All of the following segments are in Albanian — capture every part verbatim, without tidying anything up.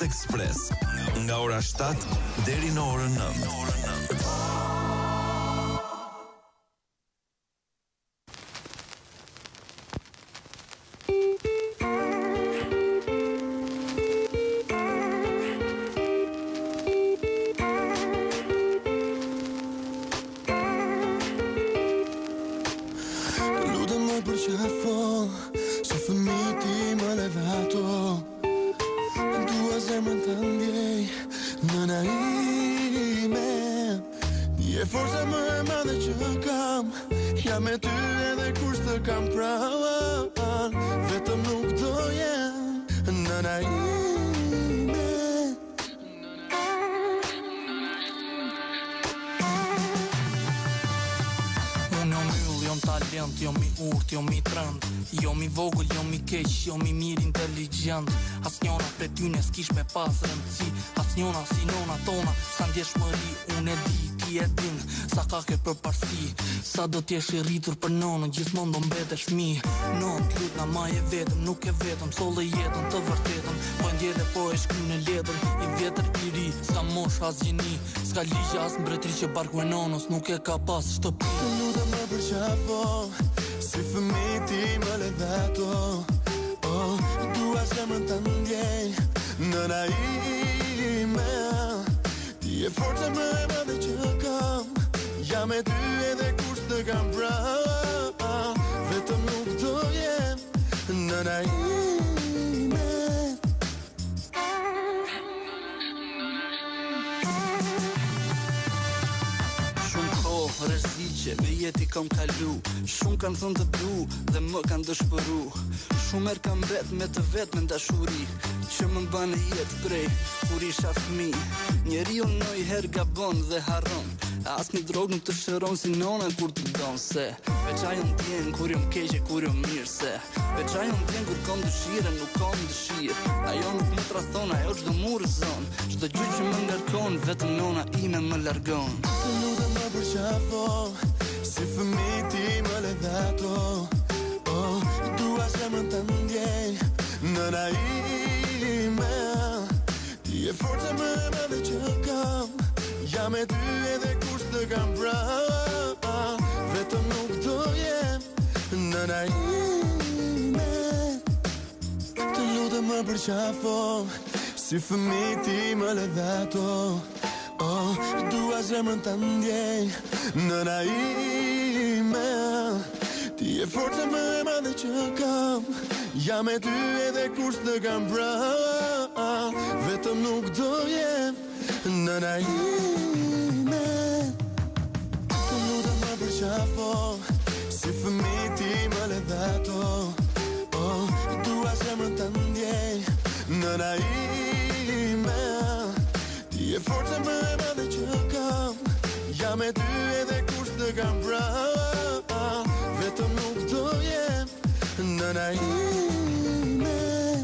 Express nga ora shtatë deri në orën nëntë. Jo mi mirë inteligent As njona për ty në s'kish me pas rëndësi As njona si nona tona Sa ndjeshmëri unë e di ti e din Sa ka ke për parsi Sa do t'jesh i rritur për nonë Gjithmonë do mbete shmi Non t'lut na ma e vetëm Nuk e vetëm Sole jetën të vërtetëm Po ndjede po e shkry në letën I vjetër i ri Ska mosh as gjeni Ska ligja as mbretri që barku e nonës Nuk e ka pas shtëpi Të lutem më për qafo Si fëmi ti më le dhato Oh, dua zemrën të ndjej Nëna ime Ti e forca më e madhe që kam Jam e ty edhe kush të kam pra Vetëm nuk do jem Nëna ime Shumë kohë rreziqe me jeti kam kalu Shumë kanë thënë të du dhe më kanë dëshpëru Shumë erë kam bet me të vetë me ndashuri Që më mbane jetë prej kur isha fëmi Njeri unë në i herë gabon dhe harron As një drogë nuk të shëron si nona kur të donë Se veç ajo më tjenë kur jo më keqe kur jo mirë Se veç ajo më tjenë kur kom dëshire nuk kom dëshirë Ajo nuk më trathon ajo qdo mu rëzon Qdo gjë që më ngarkon vetëm nona ime më largon Të lutem më për qafo Si fëmi ti më le dhato Oh, dua zemrën të ndjej Nëna ime Ti e forca më e madhe që kam Jam e ty edhe kush të kam pra Vetëm nuk do jem Nëna ime Të lutem më për qafo Si fëmi ti më le dhato Oh, dua zemrën të ndjej Nëna ime Ti e forca më e madhe që kam Jam e ty edhe kush të kam pra Vetëm nuk do jem Nëna ime Të lutem më për qafo Si fëmi ti më le dhato Oh, dua zemrën të ndjej Nëna ime Ti e forca më e madhe që kam Jam e ty edhe kush të kam pra Vetëm nuk do jem Nëna ime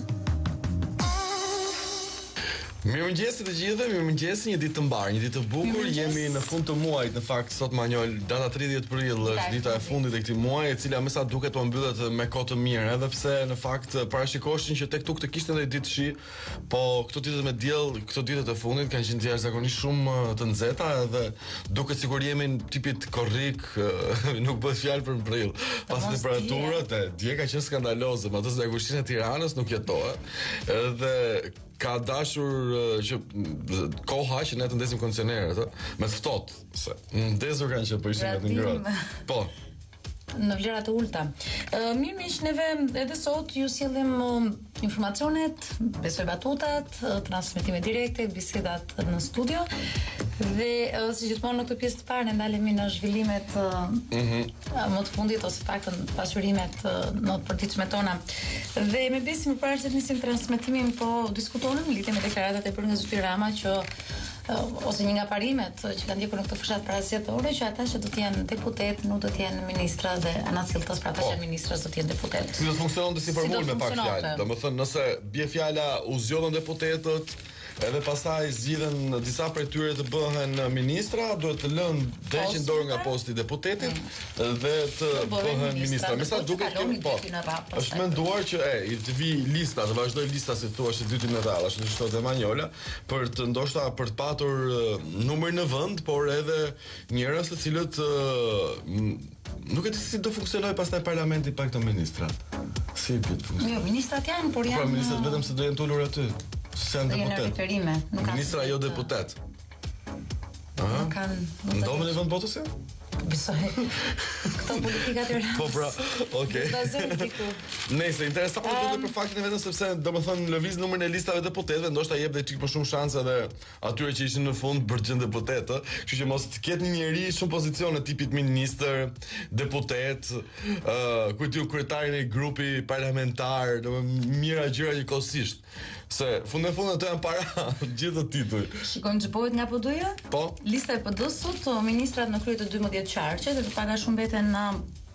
Mirëmëngjesi të gjithëve, mirëmëngjesi, një ditë të mbar, një ditë të bukur. Jemi në fund të muajit, në fakt sot Manjol, data tridhjetë prill është dita e fundit e këtij muaji, e cila më sa duket po mbyllet me kohë të mirë, edhe pse në fakt parashikoshin që tek tuk të kishte ndonjë ditë shi, po këto ditët me diell, këto ditët e fundit kanë qenë jashtëzakonisht shumë të nxehta, edhe duket sikur jemi në tipit korrik, nuk bëhet fjalë për prill. Pas temperaturat, dje ka qenë skandaloze, ato në kushin e Tiranës nuk jetohet. Edhe ka dashur uh, që koha që ne të ndesim kondicionerët, me të ftohtë, se ndezur kanë që po ishin me të ngrohtë. Po. Në vlera të ulta. Uh, mirë miq, neve edhe sot ju sjellim uh, informacionet, besoj batutat, uh, transmetime direkte, bisedat në studio. Dhe uh, si gjithmonë në këtë pjesë të parë ne ndalemi në zhvillimet uh, mm-hmm. uh, më të fundit ose paktën pasurimet uh, në të përditshme tona. Dhe me besim përpara se të nisim transmetimin, po diskutonim lidhje me deklaratat e bërë nga zoti Rama që uh, ose një nga parimet që kanë ndjekur në këtë fushat parasjetore, që ata që do të jenë deputet nuk do të jenë ministra dhe anasjelltas, pra ata që janë ministra do të jenë deputet. Si do të funksiononte si formulë me pak fjalë. Domethënë nëse bie fjala u zgjodhën deputetët, edhe pastaj zgjidhen disa prej tyre të bëhen ministra, duhet të lënë dheqin dorë nga posti deputetit dhe të bëhen ministra. Me sa duket kemi po. Është menduar që e i të vi lista, të vazhdoj lista si thua që dyti në radhë, ashtu si thotë Manjola, për të ndoshta për të patur uh, numër në vend, por edhe njerëz të cilët uh, nuk e di si do funksionojë pastaj parlamenti pa këto ministrat. Si do të funksionojë? Jo, ministrat janë, por janë. Po ministrat vetëm se do jenë tulur aty. Se janë deputet. Ministra jo deputet. Aha. Nuk kanë. Ndomen në vend botës? Besoj. Këto politika të rrasë. Po pra, okay. Nëse interesant um, duket për faktin e vetëm sepse domethënë lëviz numrin e listave të deputetëve, ndoshta jep dhe çik më shumë shanse edhe atyre që ishin në fund për të qenë deputetë, kështu që mos të ketë një njerëz shumë pozicione tipit ministër, deputet, ë, uh, kujtu kryetarin e grupi parlamentar, domethënë mira gjëra njëkohësisht. Se fund e fundit ato janë para gjithë tituj. Shikojmë që bëhet nga P D-ja? Po. Lista e P D-s sot, ministrat në krye të dymbëdhjetë qarqe dhe të paga shumë mbeten në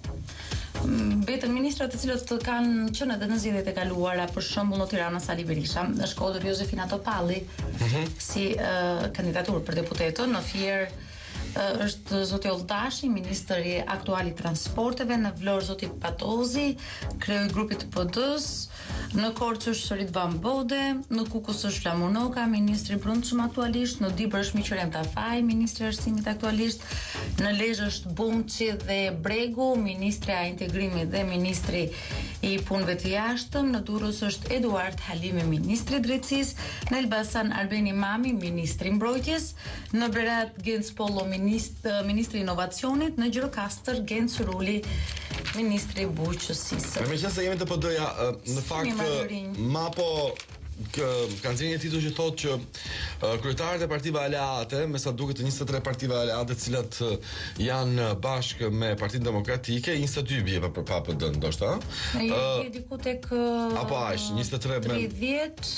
mbeten ministrat të cilët të kanë qenë edhe në zgjedhjet e kaluara, për shembull në Tiranë Sali Berisha, në Shkodër Josefina Topalli, mm-hmm. si uh, kandidaturë për deputetën, në Fier uh, është zoti Olltashi, ministri aktual i transporteve, në Vlorë zoti Patozi, kreu i grupit të P D-s, në Korçë është Sorit Van Bode, në Kukës është Flamunoka, ministri i brendshëm aktualisht, në Dibër është Miqërem Tafaj, ministri i arsimit aktualisht, në Lezhë është Bumçi dhe Bregu, ministri i integrimit dhe ministri i punëve të jashtëm, në Durrës është Eduard Halimi, ministri i drejtësisë, në Elbasan Albeni Mami, ministri i mbrojtjes, në Berat Genc Pollo, ministri, ministri i inovacionit, në Gjirokastër Genc Ruli, ministri i bujqësisë. Meqense jemi të P D-ja, në fakt Mapo kë, kanë zënë një titull që thotë që uh, kryetarët e partive aleate, me sa duket të njëzet e tre partive aleate, të cilat uh, janë bashkë me Partinë Demokratike, njëzet e dy bie për pa P D, ndoshta. Ai uh, diku tek uh, apo aq, njëzet e tre me tridhjetë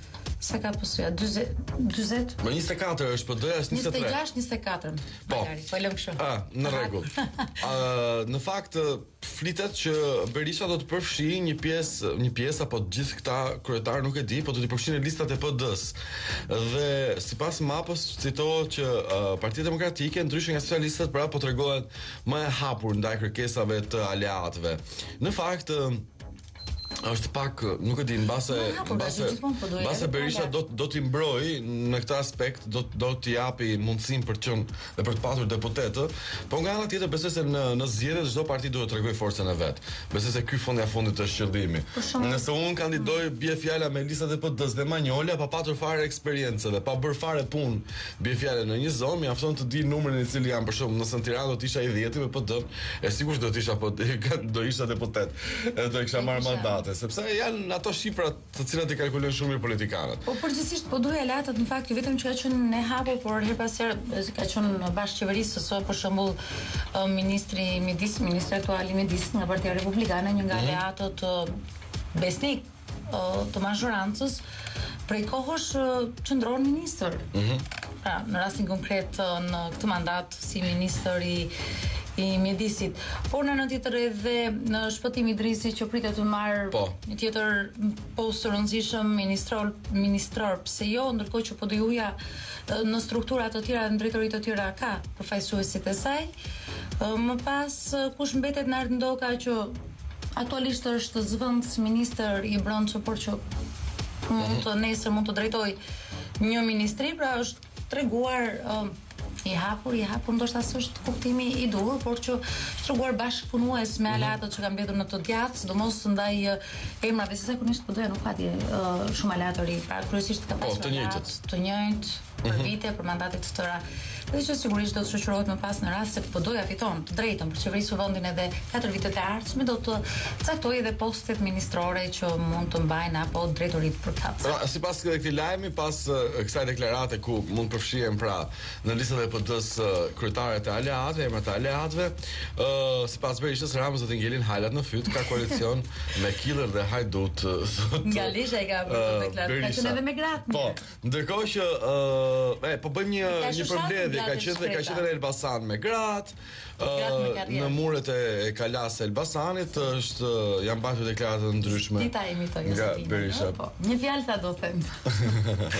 sa ka posuja, dyzet Më njëzet e katër është P D-ja, njëzet e tre. njëzet e gjashtë, njëzet e katër. Po. Po lëm kështu. Ah, në rregull. uh, në fakt flitet që Berisha do të përfshijë një pjesë, një pjesë apo të gjithë këta kryetar nuk e di, po do t'i përfshinë në listat e P D-s. Dhe sipas mapës citohet që uh, Partia Demokratike ndryshe nga socialistët pra po tregohen më e hapur ndaj kërkesave të aleatëve. Në fakt uh, është pak, nuk e di, mbase mbase mbase Berisha do do t'i mbrojë në këtë aspekt, do do t'i japi mundësinë për të qenë dhe për të patur deputetë, po nga ana tjetër besoj se në në zgjedhje çdo parti duhet të tregojë forcën e vet. Besoj se ky fundi a fundit është qëllimi. Nëse unë kandidoj bie fjala me listat e P D-s dhe Manjola, pa patur fare eksperiencë dhe pa bërë fare punë, bie fjala në një zonë, mjafton të di numrin i cili janë, për shembull, nëse në Tiranë do të isha i dhjetë me P D, e sigurisht do të isha po do isha deputet, do kisha marrë mandat. Sepse janë ato shifrat të cilat i kalkulojnë shumë mirë politikanët. Po përgjithsisht po duhet aleatët në fakt jo vetëm që ka qenë e hapur, por her pas here ka qenë bashkëqeverisë së për shembull ministri i Midis, ministri aktual i Midis nga Partia Republikane, një nga aleatët besnik të mazhorancës, prej kohësh qëndron ministër. Pra, në rastin konkret në këtë mandat si ministër i i mjedisit. Por në anën tjetër edhe në Shpëtim Idrisi që pritet të marrë po. një tjetër post të rëndësishëm ministror, ministror, pse jo, ndërkohë që P D U-ja në struktura të tjera, në drejtori të tjera ka përfaqësuesit e saj. Më pas kush mbetet në Ardh Ndoka që aktualisht është zëvendës ministër i brendshëm, por që mund të nesër mund të drejtoj një ministri, pra është treguar uh, i hapur, i hapur ndoshta s'është kuptimi i duhur, por që treguar bashkëpunues me aleatët që kanë mbetur në të djathtë, sidomos ndaj emrave, se zakonisht P D-ja nuk ka uh, shumë aleatë të ri, pra kryesisht ka pasur të njëjtët, të njëjtë për vite, për mandate të tëra. Dhe që sigurisht do të shoqërohet më pas në rast se P D-ja fiton të drejtën për qeverisë vendin edhe katër vitet e ardhshme, do të caktojë edhe postet ministrore që mund të mbajnë apo drejtoritë përkatëse. Pra, sipas këtij lajmi, pas uh, kësaj deklarate ku mund përfshihen pra në listën e P D-s uh, kryetarët e aleatëve, emrat e aleatëve, uh, sipas Berishës, Ramës do të ngelin halat në fyt, ka koalicion me Killer dhe Hajdut. Uh, Nga Lezhë e ka bërë deklaratë, ka qenë edhe me gratë. Po, ndërkohë që uh, e po bëjmë një një përmbledhje, ka qenë ka qenë në Elbasan me gratë, uh, në muret e, e Kalas e Elbasanit është janë bërë deklarata ndryshme. Dita imitoj nga Berisha. Po, një fjalë ta do them.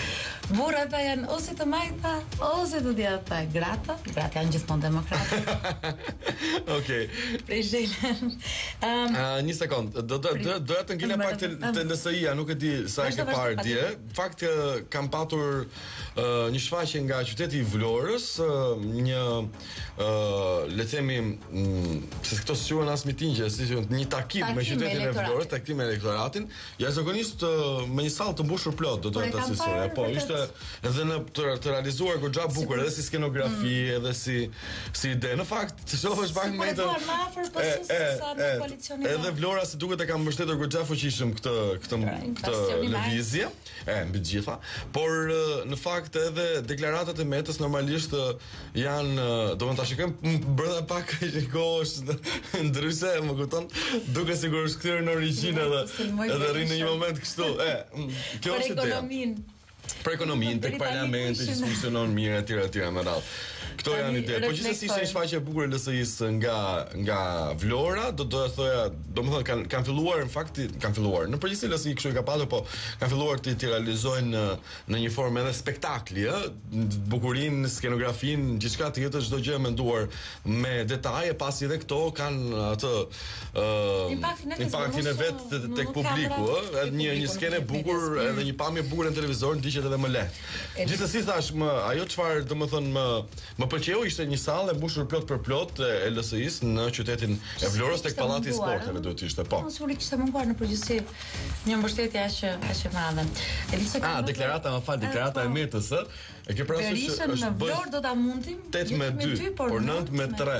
burrat janë ose të majta, ose të djata grata. Gratë janë gjithmonë demokratë. Okej. Prej zhelën. Um, Uh, një sekond, do do do doja të ngjelem pak të të L S I-a, nuk e di sa e ke parë dje. Fakt që kam patur uh, një shfaqje nga qyteti i Vlorës, uh, një uh, le të themi, mm, se këto quhen as mitingje, si quhen, një takim Takim me me qytetin e elektoratin. Vlorës, takim me elektoratin, jashtëzakonisht uh, me një sallë të mbushur plot, do të Po, e të kam asisoj. parë, Po, vërtet. ishte edhe në të, të realizuar goxha bukur, edhe si skenografi, edhe si si ide. Në fakt, të shohësh pak Si me po e të duar më afër, po E, se e, sa në e, koalicionin. Edhe Vlora si duket e ka mbështetur goxha fuqishëm këtë këtë këtë pastioni marrë. lëvizje, e mbi të gjitha, por ë, në fakt edhe deklaratat e Metës normalisht ë, janë, ë, do të ta shikojmë m- brenda pak kohësh ndryshe, më kupton, duke sigurisht kthyer në origjinë edhe Sulmoj edhe rrinë në një Berisha. moment kështu, e, m, kjo Për është ideja. ekonominë. Për ekonominë, tek Deri tani parlamenti që ishin- funksionon mirë etj etj me radhë. Këto Tani janë ide. Po gjithsesi ishte një reflektojmë. shfaqje e bukur e L S I-s nga nga Vlora, do do të thoja, domethënë kanë kanë filluar në fakt kanë filluar. Në përgjithësi L S I kështu i ka patur, po kanë filluar të, të realizojnë në, në një formë edhe spektakli, ë, bukurinë, skenografinë, gjithçka tjetër, çdo gjë e menduar me detaje, pasi edhe këto kanë atë ë Impaktin e impaktin e mos- vet te- nuk tek ka publiku, pra- ë, edhe tek një një publiku, skenë nuk bukur, medias. edhe një pamje bukur në televizor ndiqet edhe më lehtë. Gjithsesi thash, më ajo çfarë domethënë më më pëlqeu ishte një sallë e mbushur plot për plot e L S I-s në qytetin e Vlorës tek Pallati i Sporteve duhet ishte, po. Po, sigurisht kishte munguar në përgjithësi një mbështetje aq aq e madhe. E di se Ah, deklarata, më fal, deklarata e Metës, ë. E ke parasysh që Berishën në është Vlorë do ta mundim tet me dy, por nënt me tre.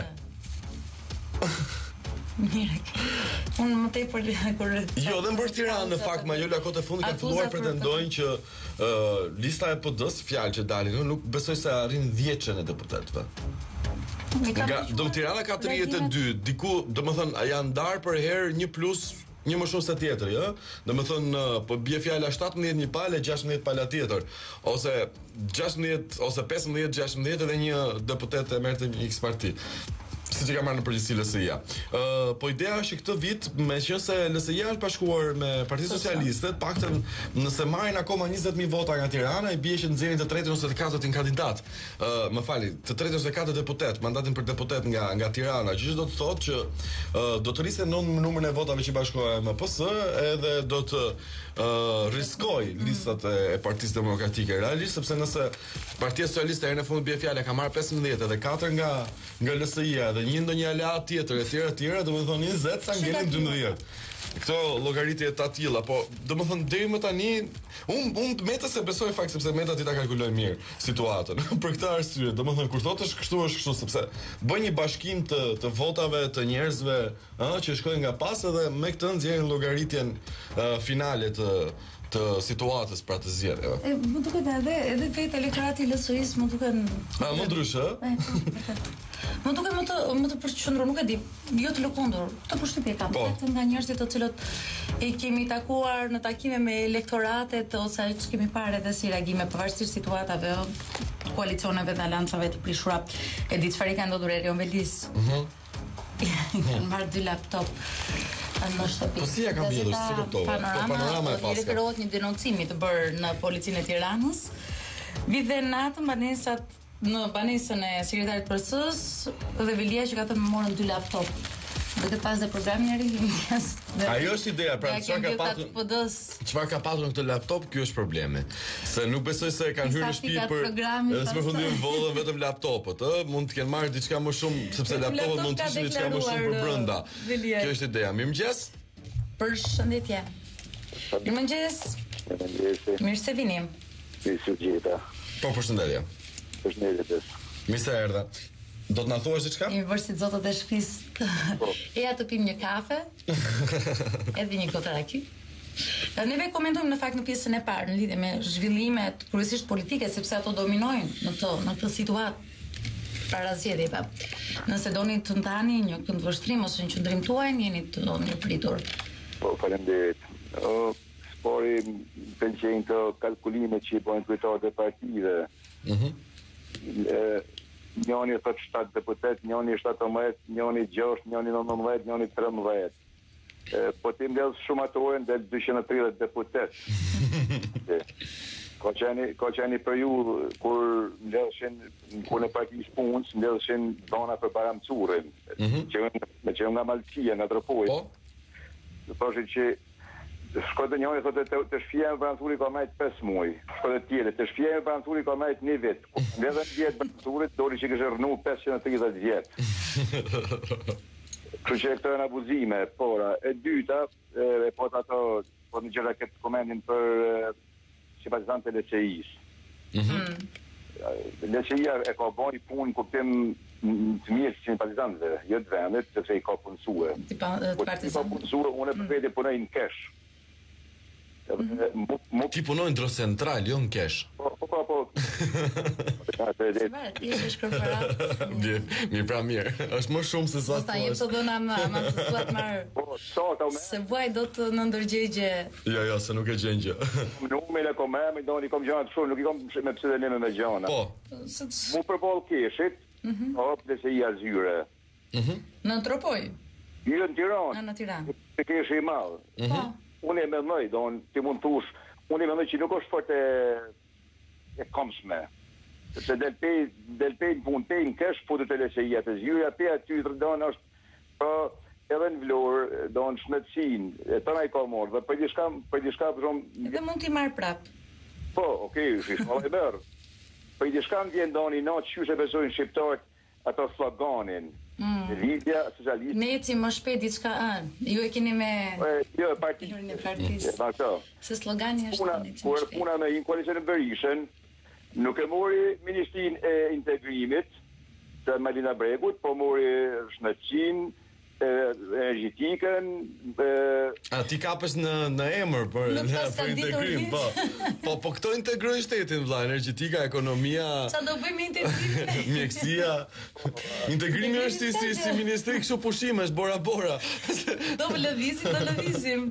Mirë. Unë më tepër kur Jo, dhe mbër Tiranë në fakt, ma jo lakot e fundi kanë filluar pretendojnë që uh, lista e P D-s, fjalë që dalin, nuk besoj se arrin dhjetën e deputetëve. Nga, do Tirana ka tridhjetë e dy, diku, domethënë janë ndarë për herë një plus një më shumë se tjetri, ë? Domethënë po bie fjala shtatëmbëdhjetë një palë, gjashtëmbëdhjetë pala tjetër, ose gjashtëmbëdhjetë ose pesëmbëdhjetë gjashtëmbëdhjetë edhe një deputet e merrte një X parti. Siç e ka marrë në përgjithësi L S I-a. Ë, po ideja është që këtë vit, meqense L S I-a është bashkuar me Partinë Socialiste, paktën nëse marrin akoma njëzet mijë vota nga Tirana, i bie që nxjerrin të tretin ose të katërtin kandidat. Ë, më fali, të tretin ose katërt deputet, mandatin për deputet nga nga Tirana, që do të thotë që ë, do të rrisë në numrin e votave që bashkohen me P S, edhe do të ë, riskoj listat e, e Partisë Demokratike realisht, sepse nëse Partia Socialiste herën e fundit bie fjala ka marrë pesëmbëdhjetë dhe katër nga nga L S I-a dhe një ndonjë aleat tjetër etj etj, domethënë njëzet sa ngelin dymbëdhjetë. Këto llogaritje të tilla, po domethënë deri më tani un un Meta se besoj fakt sepse Meta ti ta kalkuloj mirë situatën. Për këtë arsye, domethënë kur thotë është kështu është kështu sepse bën një bashkim të të votave të njerëzve, ëh, që shkojnë nga pas edhe me këtë nxjerrin llogaritjen uh, finale të të situatës pra të zgjedhjeve. E, më duket edhe edhe vetë elektorati i L S I-s më duken A më ndryshe? E, po, vërtet. Më duket më të më të përqendruar, nuk e di, jo të lëkundur. Këtë përshtypje kam, Po. vetëm nga njerëzit të cilët e kemi takuar në takime me elektoratet ose që kemi parë edhe si reagime pavarësisht situatave, ë, koalicioneve dhe alancave të prishura. E di çfarë ka ndodhur Erion Velis. Mhm. Kanë marrë dy laptop në shtëpi. Po si ja ka mbledhur, si kuptova? Po panorama e I paska. referohet një denoncimi të bërë në policinë e Tiranës. Vite natën banesat në banesën e sekretarit P S-s dhe Vilia që ka thënë më morën dy laptop. Dhe të pas dhe programin e ri Vilias. Ajo është ideja, pra çfarë ka patur P D-s. çfarë ka patur në këtë laptop, ky është problemi. Se nuk besoj se kanë hyrë në shtëpi Instafikat për programin, edhe s'më pastaj. fundin vollën vetëm laptopët, ë, mund të kenë marrë diçka më shumë, sepse Vetëm laptopët laptop mund të ka ishin diçka më shumë për deklaruar, brenda. Vilia. Kjo është ideja. Mirëmëngjes. Përshëndetje. Mirëmëngjes. Mirëmëngjes. Mirë se vini. Si su gjeta. Po përshëndetje. Përshëndetje. Mirë se erdha. Do të na thuash diçka? Jemi bërë si zotët e shtëpisë. Eja të pim një kafe, edhe një gotë raki. Neve komentojmë në fakt në pjesën e parë në lidhje me zhvillimet kryesisht politike, sepse ato dominojnë në këtë në këtë situatë para zgjedhjeve. Nëse doni të ndani një këndvështrim ose një qëndrim tuaj, jeni të mirëpritur. Po, faleminderit. O, spori pëlqejnë të kalkulimet që i bojnë kryetarët e partive. Mhm. Njoni thot shtatë deputet, njoni shtatëmbëdhjetë, njoni gjashtë, njoni nëntëmbëdhjetë, njoni trembëdhjetë. E, po ti mbledh shumë ato orën del dyqind e tridhjetë deputet. E, Ka qeni, ka qeni për ju kur mbledhshin kur në partisë punës mbledhshin dona për Baramcurin, që me që nga Maltia, nga Tropoj. Po. Thoshin që shkojtë njëri thotë të, të shfia e Baramcuri ka majtë pesë muaj. Shkojtë tjetër, të shfia e Baramcuri ka majtë një vit. Kur mbledhen vjet Baramcurit, doli që kishte rënë pesëqind e tridhjetë vjet. Kështu që këto janë abuzime, pora. E dyta, e po të ato, po në gjëra këtë komendin për simpatizantë e L C I-s. L C I-a e ka bërë punë kuptim të mirë të simpatizantëve, jo të vendit, sepse i ka punësue. Po ti ka punësue, unë e për vete punoj në kesh. Ti punoj në Drosentral, jo në kesh. Po, po, po, po. Ti je shkërparat. Mirë, pra mirë. Është më shumë se sa. Po ta jep të dhëna më më të thuat marr. Po, sota me. Se vuaj do të në ndërgjegje. Jo, jo, se nuk e gjen gjë. Numrin e kom me, doni kom gjëra të shumë, nuk i kom me pseudonime me gjëra. Po. Mu përball keshit, po L C I-a zyre. Në Tropoj. Jo në Tiranë. Në Tiranë. Te keshi i madh. Po. Unë e mendoj, don ti mund thush, unë e mendoj që nuk është fort e e komshme. Sepse del pe del pe në punë pe në kesh futet L C I-a të zyra, pe aty don është po edhe në Vlorë, don shmëtsin, e tëra i ka morë, dhe për diçka, për diçka për shumë... Dhe mund t'i marrë prap. Po, okej, okay, shishma e bërë. Për diçka më vjen doni natë që se besojnë shqiptarët ato sloganin. Mm. Lidja socialiste. Ne eci më shpejt diçka anë. Ju e keni me... Jo, parti. Jurin e partisë. Ma këto. Se slogani është puna, ne eci më kur shpejt. puna me një koalicion e Berishën, nuk e mori Ministrinë e Integrimit të Malina Bregut, po mori Shëndetësinë, energjetikën. A ti kapësh në në emër për Nuk pas për kanë ditur integrim, hiç. po. Po po këto integrojnë shtetin vëlla, energjetika, ekonomia, Sa do bëjmë integrimin? mjekësia. Integrimi është si si, si ministri kështu pushimesh, bora bora. Do më lëvizim, do lëvizim.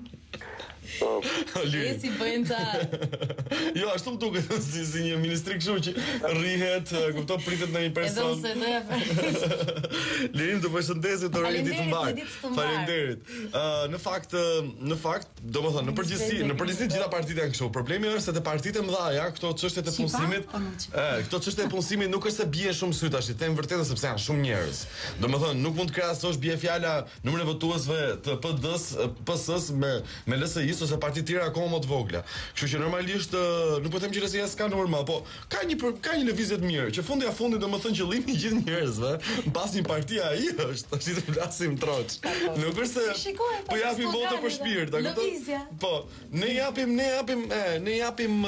E si bëjnë ta... Jo, ashtu më duket si, si një ministri kështu që rrihet, kupton, pritet në një Edhe person. unë se doja për... Lirim të përshëndesit të rejtë ditë të mbarë. Faleminderit, ditë të mbarë. Faleminderit. Uh, në fakt, në fakt, domethënë, në përgjithësi, në përgjithësi gjitha partitë janë kështu. Problemi është se te partitë e mëdha, këto çështjet e punësimit, e, këto çështje e punësimit nuk është se bien shumë sy tash, them vërtetë sepse janë shumë njerëz. Domethënë, nuk mund të krahasosh bie fjala numrin e votuesve të P D-s, P S-s me me L S I-s ose parti të tjera akoma më të vogla. Kështu që normalisht nuk po them që L S I-ja s'ka normal, po ka një ka një lëvizje të mirë, që fundi a fundit domethënë qëllimi i gjithë njerëzve, mbas një parti ai është, tash të flasim troç. Nuk është se po japim votë për shpirt, a kupton? Po, ne japim, ne japim, e, ne japim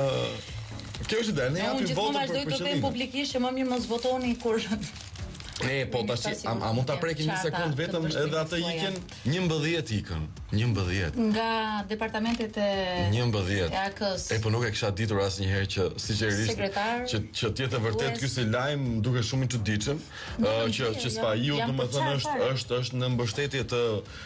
kjo është ide, ne japim votë për Unë gjithmonë vazhdoj të them publikisht që më mirë mos votoni kur E, po tash, a, a mund ta prekim një sekond vetëm edhe atë ikën njëmbëdhjetë ikën, njëmbëdhjetë. Nga departamentet e njëmbëdhjetë. E A K-s. E po nuk e kisha ditur asnjëherë që sinqerisht që që të jetë vërtet ky si lajm duket shumë i çuditshëm, që që SPA-iu domethënë është është është në mbështetje të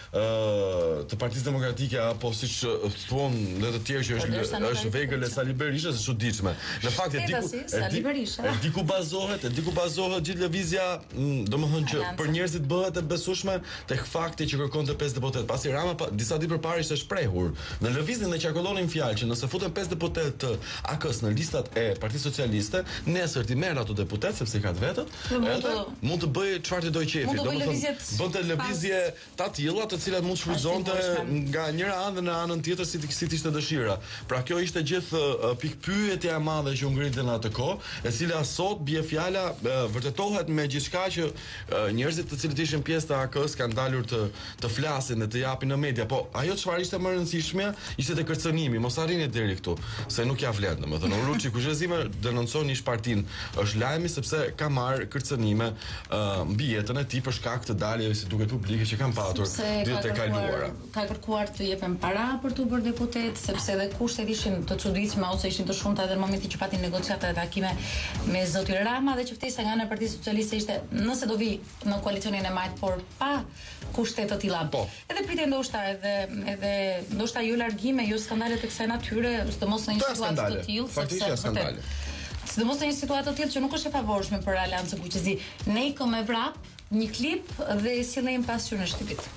të Partisë Demokratike apo siç thon dhe të tjerë që është është vegël e Sali Berisha, është çuditshme. Në fakt e diku e diku bazohet, e diku bazohet gjithë lëvizja domethënë që për njerëzit bëhet e besueshme tek fakti që kërkonte pesë deputet. Pasi Rama pa, disa ditë përpara ishte shprehur në lëvizjen dhe qarkullonin fjalë që nëse futen pesë deputet të A K-s në listat e Partisë Socialiste, nesër ti merr ato deputet sepse ka të vetët, edhe mund të bëj çfarë të doj qefi. Domethënë bënte lëvizje të tilla të cilat mund shfrytëzonte nga njëra anë dhe në anën tjetër si si ishte dëshira. Pra kjo ishte gjithë pikpyetja e madhe që u ngritën atë kohë, e cila sot bie fjala vërtetohet me gjithçka që uh, njerëzit të cilët ishin pjesë të A K-s kanë dalur të të flasin dhe të japin në media, po ajo çfarë ishte më e rëndësishme ishte te kërcënimi. Mos arrini deri këtu, se nuk ja vlen, domethënë Uluçi Kushezime denoncon ish partin, është lajmi sepse ka marr kërcënime uh, mbi jetën e tij për shkak të daljes si duket publike që kanë patur ditët e kaluara. Ka kërkuar të jepen para për të bërë deputet, sepse edhe kushtet ishin të çuditshme ose ishin të shumta edhe në momentin që patin negociata dhe takime me zotin Rama dhe qeftesa nga ana e Partisë Socialiste ishte nëse do vi në koalicionin e majt, por pa kushtet të tilla. Po. Edhe pritje ndoshta edhe edhe ndoshta jo largime, jo skandale të kësaj natyre, sidomos në një situatë të tillë, sepse skandale. Sidomos në një situatë të tillë që nuk është e favorshme për Aleancën Kuqezi. Ne ikëm me vrap një klip dhe sillim pasqyrë në shtëpit.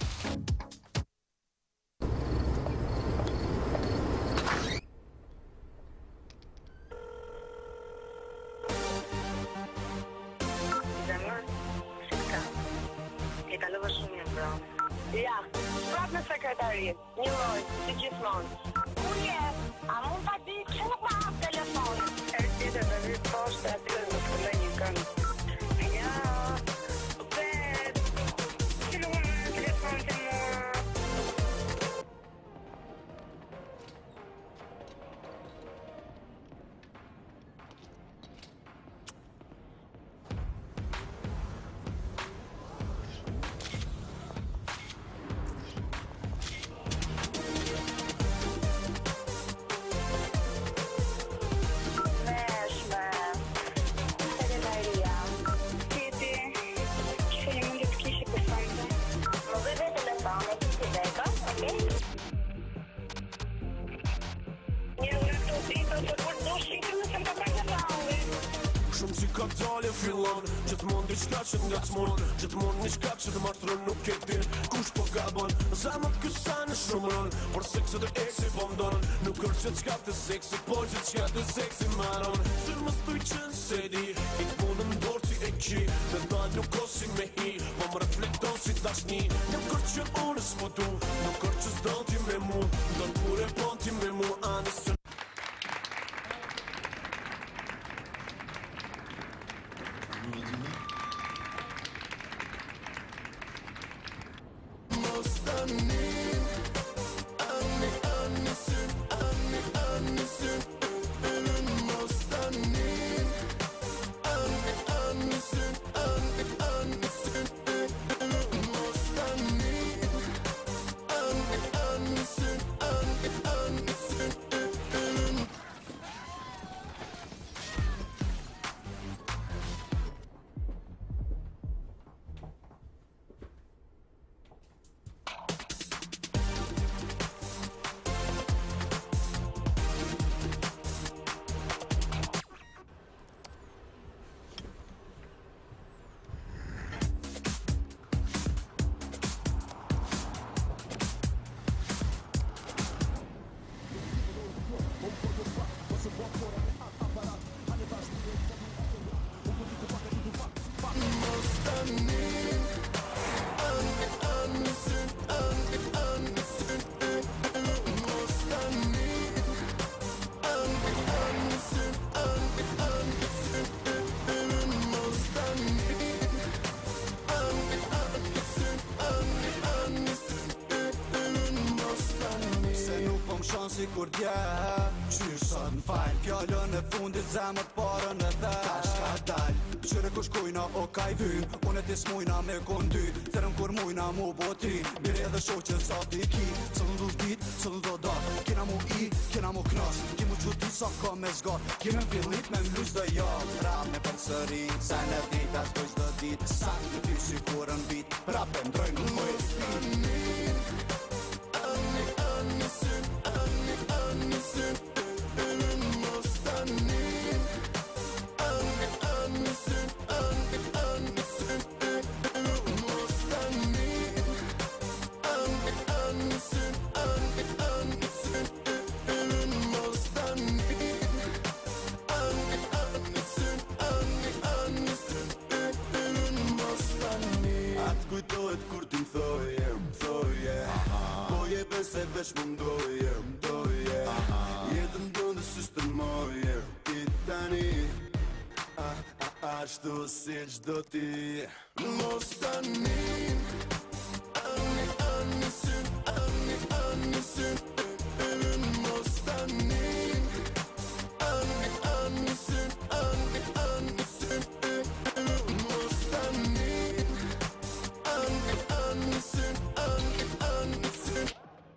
kalova shumë mirë, bro. Ja, prapë në sekretari, një loj, si gjithmonë. Unë je, a mund ta di që nuk ma hap telefon? E tjetër në vitë poshtë, aty dhe më të një kënë. Ja, bet, që nuk më në telefon të mua. Shumë si ka dalje fillon, gjithmonë diçka që t'ngacmon, gjithmonë një shka që t'martron nuk e din kush po gabon. Zemër kësa në shumëron, por sekset e eksi po mdonon. Nuk është që t'ka të seksi, po që t'ka të seksi maron. Sër më stuj qënë se di, i t'punë më dorë si e ki, dhe dalë nuk o si me hi, po më reflekton si dashni. Nuk është që unë s'po du, nuk është që s'don ti me mu, ndonë kur e pon ti me mu, anësën. Si kur dje Qysh sot n'fall Fjallën e fundit zemët parën e dhe Tash ka dal Qyre kush kujna o ka i vyn Unë e tis mujna me kondy Therëm kur mujna mu botrin Bire edhe shoqe sa t'i ki Sëllën du dit, sëllën do dat Kena mu i, kena mu knas Ki mu quti sa ka me zgat Kime m'fillit me m'lus dhe jall Rap me për sërin Sa në dit as dojsh dhe dit Sa në ty si kur në bit Rap e mdrojnë në mëj Ani, ani, syn Annisın, ölün mustanin Anni, annisın, anni, annisın Ölün mustanin Anni, annisın, anni, annisın Ölün mustanin Anni, annisın, anni, annisın Ölün mustanin Atë kujtojt kur ti m'thoje, m'thoje Boje bese veç më mdoje, mdoje Jetën dëndë syste moje Ti tani A, a, ashtu si qdo ti Mos tani Ani, annisyn, ani, annisyn Ölün mos tani Ani, annisyn, ani, annisyn Ölün mos tani Ani, annisyn, ani, annisyn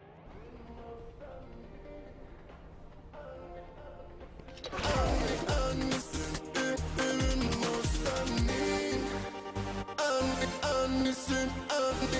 Annisın, ölün mustanin Anni, annisın, anni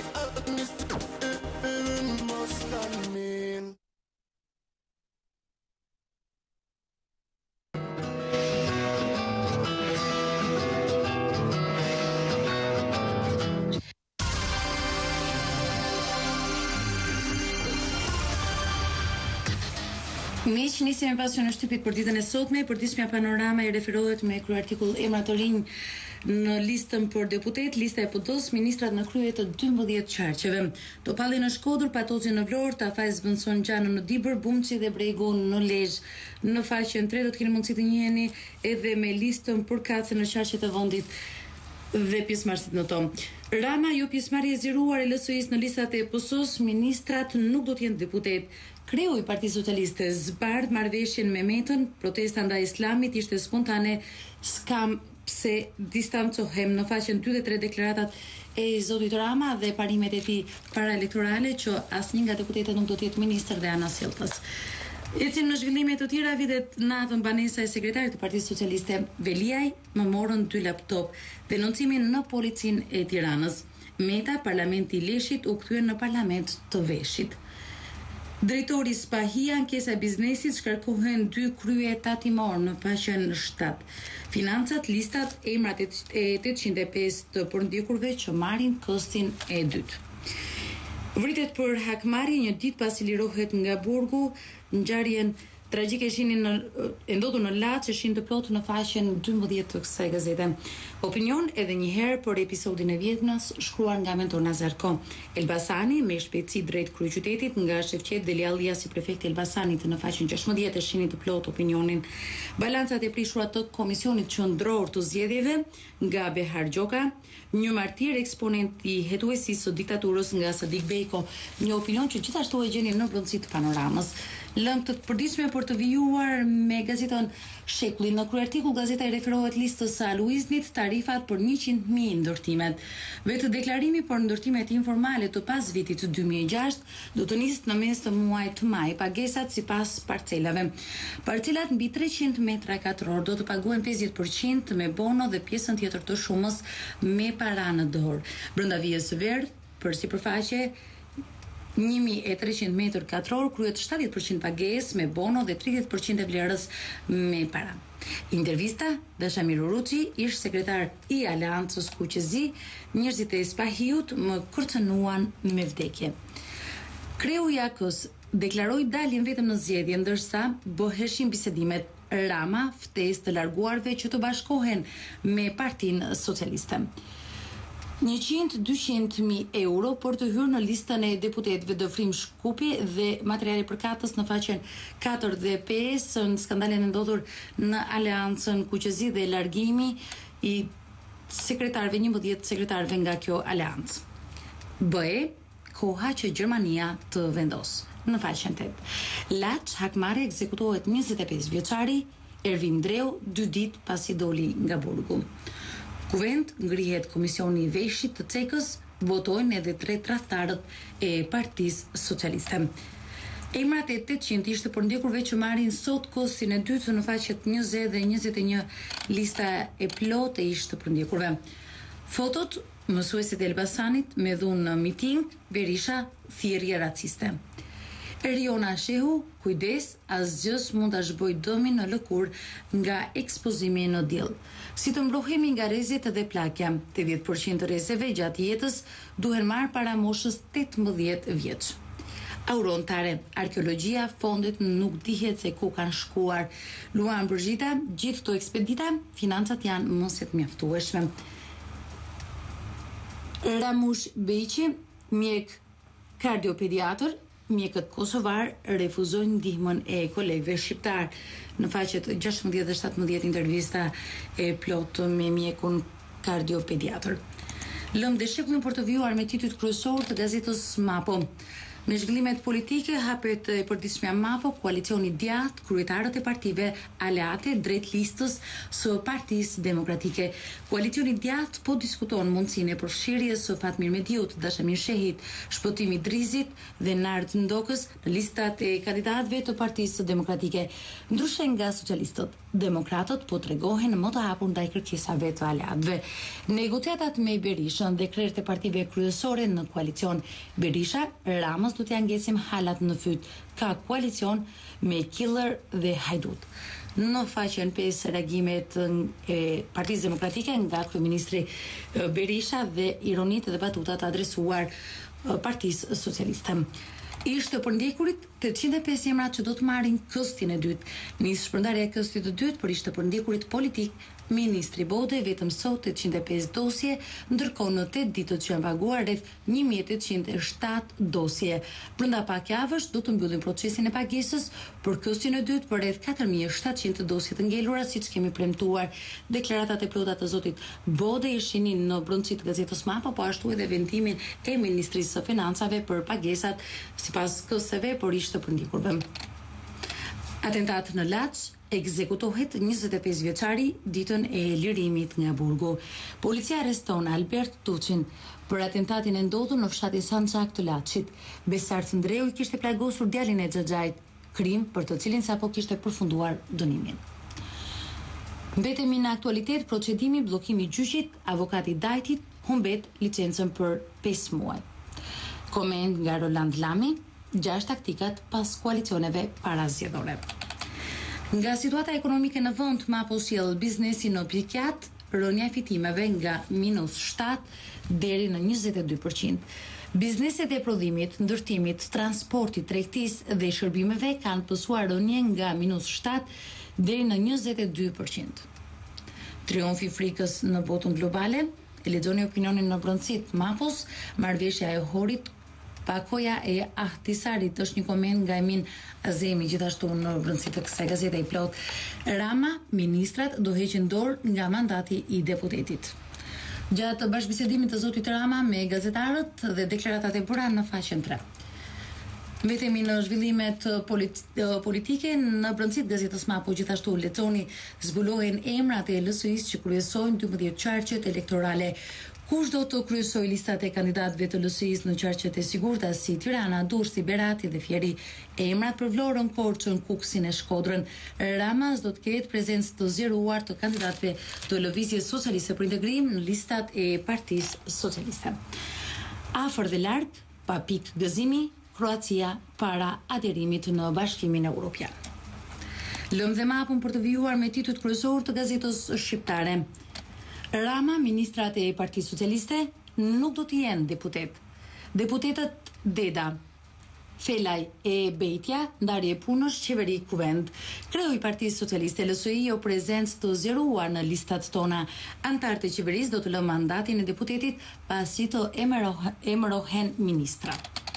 Miq, nisim me pasion e shtypit për ditën e sotme, për ditëshmja panorama i referohet me kryartikull emra të rinj në listën për deputet, lista e P D-s, ministrat në krye të dymbëdhjetë qarqeve. Topalli në Shkodër, Patozi në Vlorë, Tafajs Vënson Gjano në Dibër, Bumçi dhe Bregu në Lezhë. Në faqen tre do të keni mundësi të njiheni edhe me listën për kacën në qarqet e vendit dhe pjesëmarrësit në to. Rama, jo pjesëmarrje e zgjeruar e L S I-s në listat e P S-s, ministrat nuk do të jenë deputet. Kreu i Partisë Socialiste zbardh marrëveshjen me Metën, protesta ndaj Islamit ishte spontane, s'kam pse distancohem. Në faqen dy dhe tre deklaratat e zotit Rama dhe parimet e tij paraelektorale që asnjë nga deputetët nuk do të jetë ministër dhe ana sjellës. Ecim në zhvillime të tjera. Vitet natën banesa e sekretarit të Partisë Socialiste Veliaj më morën dy laptop, denoncimin në policinë e Tiranës. Meta, parlamenti i Leshit u kthyen në parlament të Veshit. Drejtori Spahia, ankesa e biznesit, shkarkohen dy krye tatimor në faqen shtat. Financat, listat, emrat e tetëqind e pesë të përndjekurve që marrin kostin e dytë. Vritet për hakmarrje një ditë pasi lirohet nga burgu, ngjarjen tragjike shinin në e ndodhur në Laç, e shin të plotë në faqen dymbëdhjetë të kësaj gazete. Opinion edhe një herë për episodin e Vjetnës, shkruar nga mentor Nazarko. Elbasani me shpejtësi drejt kryeqytetit nga Shevqet Deli Allia si prefekti Elbasanit në faqen gjashtëdhjetë e shini të plotë opinionin. Balancat e prishura të Komisionit Qendror të Zgjedhjeve nga Behar Gjoka, një martir eksponent i hetuesisë së diktaturës nga Sadik Beko, një opinion që gjithashtu e gjeni në rëndësi të panoramës. Lëng të përditshme për të vijuar me gazeton Shekulli. Në kryartikull gazeta i referohet listës së Aluiznit, tarifat për njëqind mijë ndërtimet. Vetë deklarimi për ndërtimet informale të pas vitit dy mijë e gjashtë do të nisë në mes të muajit të maj, pagesat sipas parcelave. Parcelat mbi treqind metra katror do të paguhen pesëdhjetë përqind me bono dhe pjesën tjetër të shumës me para në dorë. Brenda vijës së verdh, për sipërfaqe një mijë e treqind metër katror kryet shtatëdhjetë përqind pagesë me bono dhe tridhjetë përqind e vlerës me para. Intervista, Dashamir Uruçi, ish sekretar i Aleancës Kuqezi, njerëzit e Spahiut më kërcënuan me vdekje. Kreu i A K-s deklaroi daljen vetëm në zgjedhje, ndërsa bëheshin bisedimet. Rama ftesë të larguarve që të bashkohen me Partinë Socialiste. njëqind e dyqind mijë euro për të hyrë në listën e deputetëve. Dofrim Shkupi dhe materiali përkatës në faqen katër dhe pesë në skandalin e ndodhur në Aleancën Kuqezi dhe largimi i sekretarëve, njëmbëdhjetë sekretarëve nga kjo aleancë. B E, koha që Gjermania të vendosë. Në faqen tetë. Laç, hakmarrje, ekzekutohet njëzet e pesë vjeçari Ervin Dreu dy ditë pasi doli nga burgu. Kuvent ngrihet komisioni i Veshit të Cekës, votojnë edhe tre tradhtarët e Partisë Socialiste. Emrat e tetëqind ishte përndjekurve që marrin sot kostin e dytë në faqet njëzet dhe njëzet e një, lista e plotë e ishte përndjekurve. Fotot, mësuesit e Elbasanit me dhunë në miting, Berisha thirrje raciste. Eriona Shehu, kujdes, asgjës mund ta zhboj dëmin në lëkur nga ekspozimi në diell. Si të mbrohemi nga rrezet dhe plakja, tetëdhjetë përqind të rrezeve gjatë jetës duhen marrë para moshës tetëmbëdhjetë vjeç. Aurontare, arkeologjia, fondet nuk dihet se ku kanë shkuar. Luan Bërgjita, gjithë këto ekspedita, financat janë mos e të mjaftueshme. Ramush Beqi, mjek kardiopediatër, mjekët kosovar refuzojnë ndihmën e kolegëve shqiptar. Në faqet gjashtëdhjetë dhe shtatëdhjetë intervista e plotë me mjekun kardiopediatër. Lëm dhe shekullin për të vijuar me titujt kryesor të gazetës Mapo. Me zhvillimet politike hapet e përditshmja Mapo, koalicioni djathtë, kryetarët e partive aleate drejt listës së Partisë Demokratike. Koalicioni djathtë po diskuton mundësinë e përfshirjes së Fatmir Mediut, Dashamir Shehit, Shpëtimi Drizit dhe Nart Ndokës në listat e kandidatëve të Partisë Demokratike. Ndryshe nga socialistët, demokratët po tregohen më të hapur ndaj kërkesave të aleatëve. Negociatat me Berishën dhe krerët e partive kryesore në koalicion. Berisha, Ramës do t'ja ngecim halat në fyt. Ka koalicion me Killer dhe Hajdut. Në faqen pesë reagimet e Partisë Demokratike nga kryeministri Berisha dhe ironitë dhe batutat adresuar Partisë Socialiste. Ishte për ndjekurit tetëqind e pesë emra që do të marrin këstin e dytë. Nis shpërndarja e këstit të dytë, por ishte për ndjekurit politik Ministri Bode vetëm sot tetëqind e pesë dosje, ndërkohë në tetë ditët që janë paguar rreth një mijë e tetëqind e shtatë dosje. Brenda pak javësh do të mbyllim procesin e pagesës për këstin e dytë për rreth katër mijë e shtatëqind dosje të ngelura, siç kemi premtuar. Deklaratat e plota të zotit Bode i shinin në brendësi të gazetës Mapa, po ashtu edhe vendimin e Ministrisë së Financave për pagesat sipas këseve, por ishte për ndjekurve. Atentat në Laç, ekzekutohet njëzet e pesë vjeçari ditën e lirimit nga burgu. Policia arreston Albert Tuçin për atentatin e ndodhur në fshatin Sanxhak të Laçit. Besart Ndreu i kishte plagosur djalin e Xhaxhait, krim për të cilin sapo kishte përfunduar dënimin. Mbetemi në aktualitet, procedimi bllokimi i gjyqit, avokati Dajtit humbet licencën për pesë muaj. Koment nga Roland Lami, gjashtë taktikat pas koalicioneve parazgjedhore. Nga situata ekonomike në vend, Mapo sjell biznesin në pikjat, rënja e fitimeve nga minus shtatë deri në njëzet e dy përqind. Bizneset e prodhimit, ndërtimit, transportit, tregtisë dhe shërbimeve kanë pësuar rënje nga minus shtatë deri në njëzet e dy përqind. Triumfi i frikës në botën globale, e lexoni opinionin në brendësit Mapos, marrëveshja e Horit Pakoja e Ahtisarit është një koment nga Emin Azemi, gjithashtu në brendësi të kësaj gazete i plot. Rama, ministrat do heqin dorë nga mandati i deputetit. Gjatë bashkëbisedimit të zotit Rama me gazetarët dhe deklaratat e bëra në faqen tre. Vetemi në zhvillimet polit politike në brendësi të gazetës Mapo, gjithashtu lexoni zbulohen emrat e L S I-s që kryesojnë dymbëdhjetë qarqet elektorale. Kush do të kryesoj listat e kandidatëve të L S I-s në qarqet e sigurta si Tirana, Durrësi, Berati dhe Fieri? Emrat për Vlorën, Korçën, Kuksin e Shkodrën. Ramaz do të ketë prezencë të zgjeruar të kandidatëve të Lëvizjes Socialiste për Integrim në listat e Partisë Socialiste. Afër dhe lart, pa pikë gëzimi, Kroacia para aderimit në Bashkimin Evropian. Lëm dhe mapun për të vijuar me titujt kryesor të gazetës shqiptare. Rama, ministrat e Partisë Socialiste nuk do të jenë deputet. Deputetët Deda, Felaj e Bejtja, ndarje punësh, qeveri kuvend. Kreu i Partisë Socialiste L S I o prezencë të zgjeruar në listat tona. Antarët e qeverisë do të lënë mandatin e deputetit pasi të emërohen ministra.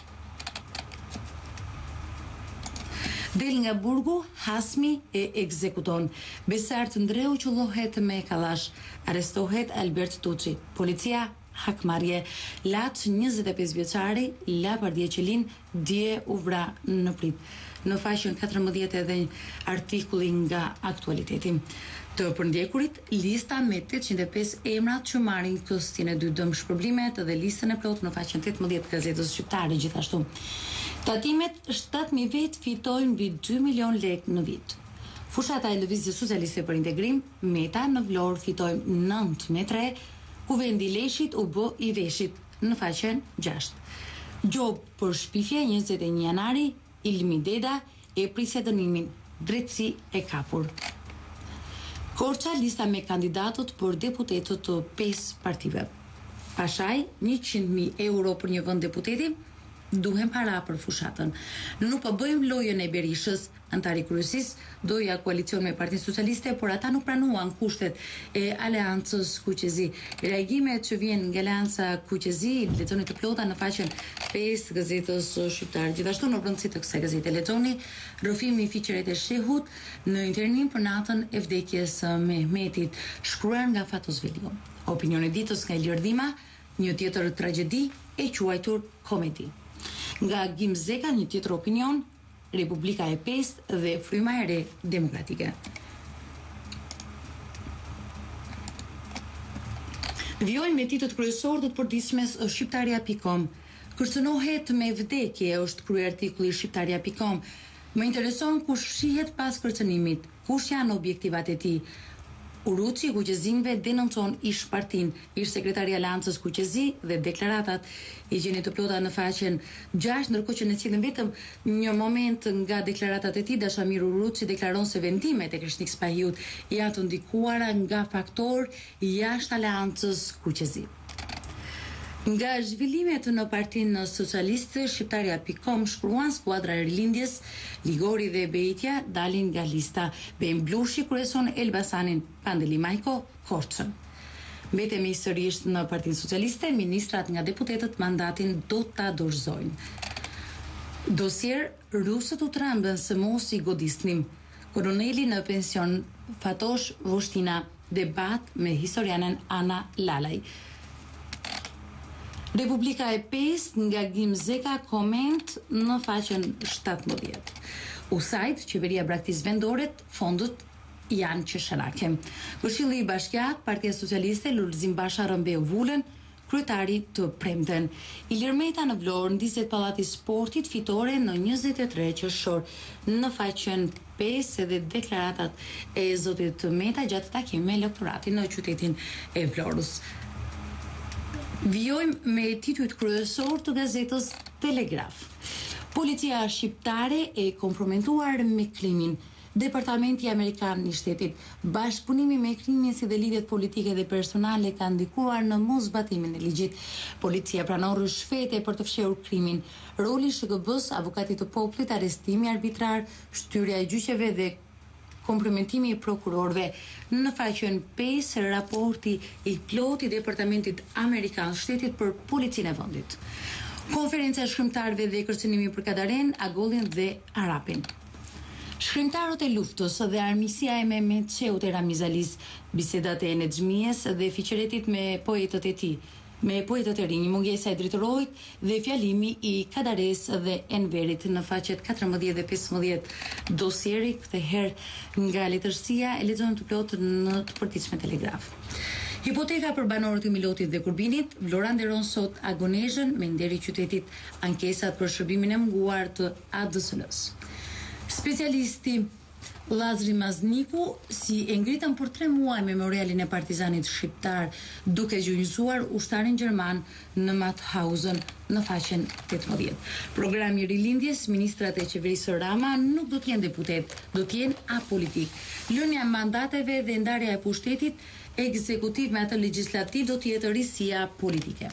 Del nga burgu, Hasmi e ekzekuton. Besart Ndreu qullohet me kallash. Arrestohet Albert Tuçi. Policia hakmarrje. Laç njëzet e pesë vjeçari, la Bardhje Qelin, dje u vra në prit. Në faqen katërmbëdhjetë edhe artikulli nga aktualiteti. Të përndjekurit, lista me tetëqind e pesë emrat që marrin këstin e dy dëm shpërblimet dhe listën e plotë në faqen tetëmbëdhjetë gazetës shqiptare gjithashtu. Tatimet shtatë mijë vet fitojnë mbi dy milion lekë në vit. Fushata e Lëvizjes Socialiste për Integrim, Meta në Vlorë fitojnë nëntë me tre, ku vendi Leshit u bë i veshit në faqen gjashtë. Gjob për shpifje njëzet e një janari, Ilmi Deda e prisja dënimin, drejtësi e kapur. Korça lista me kandidatët për deputetët të pesë partive. Pashaj, njëqind mijë euro për një vend deputeti, duhem para për fushatën. Nuk po bëjmë lojën e Berishës, antari kryesisë doja koalicion me Partinë Socialiste, por ata nuk pranuan kushtet e aleancës Kuqezi. Reagimet që vjen nga aleanca Kuqezi, lexoni të plota në faqen pesë gazetës shqiptare. Gjithashtu në brendësi të kësaj gazete lexoni rrëfimi i fiqeret e shehut në internim për natën e vdekjes së Mehmetit, shkruar nga Fatos Veliu. Opinioni i ditës nga Ilir Dhima, një tjetër tragjedi e quajtur komedi. Nga Gimzeka, një tjetër opinion, Republika e pestë dhe Fryma e re demokratike. Vjojnë me titët kryesor të të përditshmes shqiptaria pikë com. Kërcënohet me vdekje është kryer artikulli shqiptaria pikë com. Më intereson kush shihet pas kërcënimit, kush janë objektivat e tij. Uruçi i Kuqezimve denoncon ish partin, ish sekretari i Aleancës Kuqezi dhe deklaratat i gjeni të plota në faqen gjashtë, ndërkohë që ne cilën vetëm një moment nga deklaratat e tij, Dashamir Uruçi deklaron se vendimet e Krishnik Spahiut janë të ndikuara nga faktor jashtë Aleancës Kuqezi. Nga zhvillimet në Partinë Socialiste, Shqiptaria punkt com shkruan skuadra e rilindjes, Ligori dhe Bejtja dalin nga lista. Bejm Blushi kryeson Elbasanin, Pandeli Majko, Korçën. Mbetemi sërish në Partinë Socialiste, ministrat nga deputetët mandatin do ta dorëzojnë. Dosier rusët u trembën se mos i godisnim. Koloneli në pension Fatosh Vushtina, debat me historianen Ana Lalaj. Republika e pesë nga Gimzeka koment në faqen shtatëmbëdhjetë. Usajt, qeveria braktisë vendore, fondët janë qesharake. Këshilli i Bashkiak, Partia Socialiste, Lulzim Basha Rëmbeu Vulën, kryetari të premten. Ilir Meta në Vlorë ndiset Pallati Sportit fitore në njëzet e tre qershor. Në faqen pesë edhe deklaratat e zotit Meta gjatë takimit me elektoratin në qytetin e Vlorës. Vijojmë me titujt kryesor të gazetës Telegraf. Policia shqiptare e komprometuar me krimin. Departamenti Amerikan i Shtetit, bashkëpunimi me krimin si dhe lidhjet politike dhe personale ka ndikuar në mosbatimin e ligjit. Policia pranon rrëshfete për të fshehur krimin. Roli S K B-s, avokatit të popullit, arrestimi arbitrar, shtyrja e gjyqeve dhe kompromitimi i prokurorëve. Në faqen pesë, raporti i plot i Departamentit Amerikan Shtetit për Policinë e vendit. Konferenca e shkrimtarëve dhe kërcënimi për Kadaren, Agollin dhe Arapin. Shkrimtarët e luftës dhe armisia e Mehmet Çeut e Ramizalis, bisedat e Enet Xhmijes dhe fiqeretit me poetët e tij, me poetët e rinj, mungesa e drejtorojit dhe fjalimi i Kadares dhe Enverit në faqet katërmbëdhjetë dhe pesëmbëdhjetë. Dosieri këtë herë nga letërsia e lexojmë të plotë në të përditshme Telegraf. Hipoteka për banorët e Milotit dhe Kurbinit, Vlora nderon sot Agonezhën me nder i qytetit, ankesat për shërbimin e munguar të A D S L-s. Specialisti Lazri Mazniku si e ngritën për tre muaj memorialin e partizanit shqiptar duke gjunjëzuar ushtarin gjerman në Mauthausen në faqen tetëmbëdhjetë. Programi i rilindjes, ministrat e qeverisë Rama nuk do të jenë deputet, do të jenë apolitik. Lënia e mandateve dhe ndarja e pushtetit ekzekutiv me atë legjislativ do të jetë risia politike.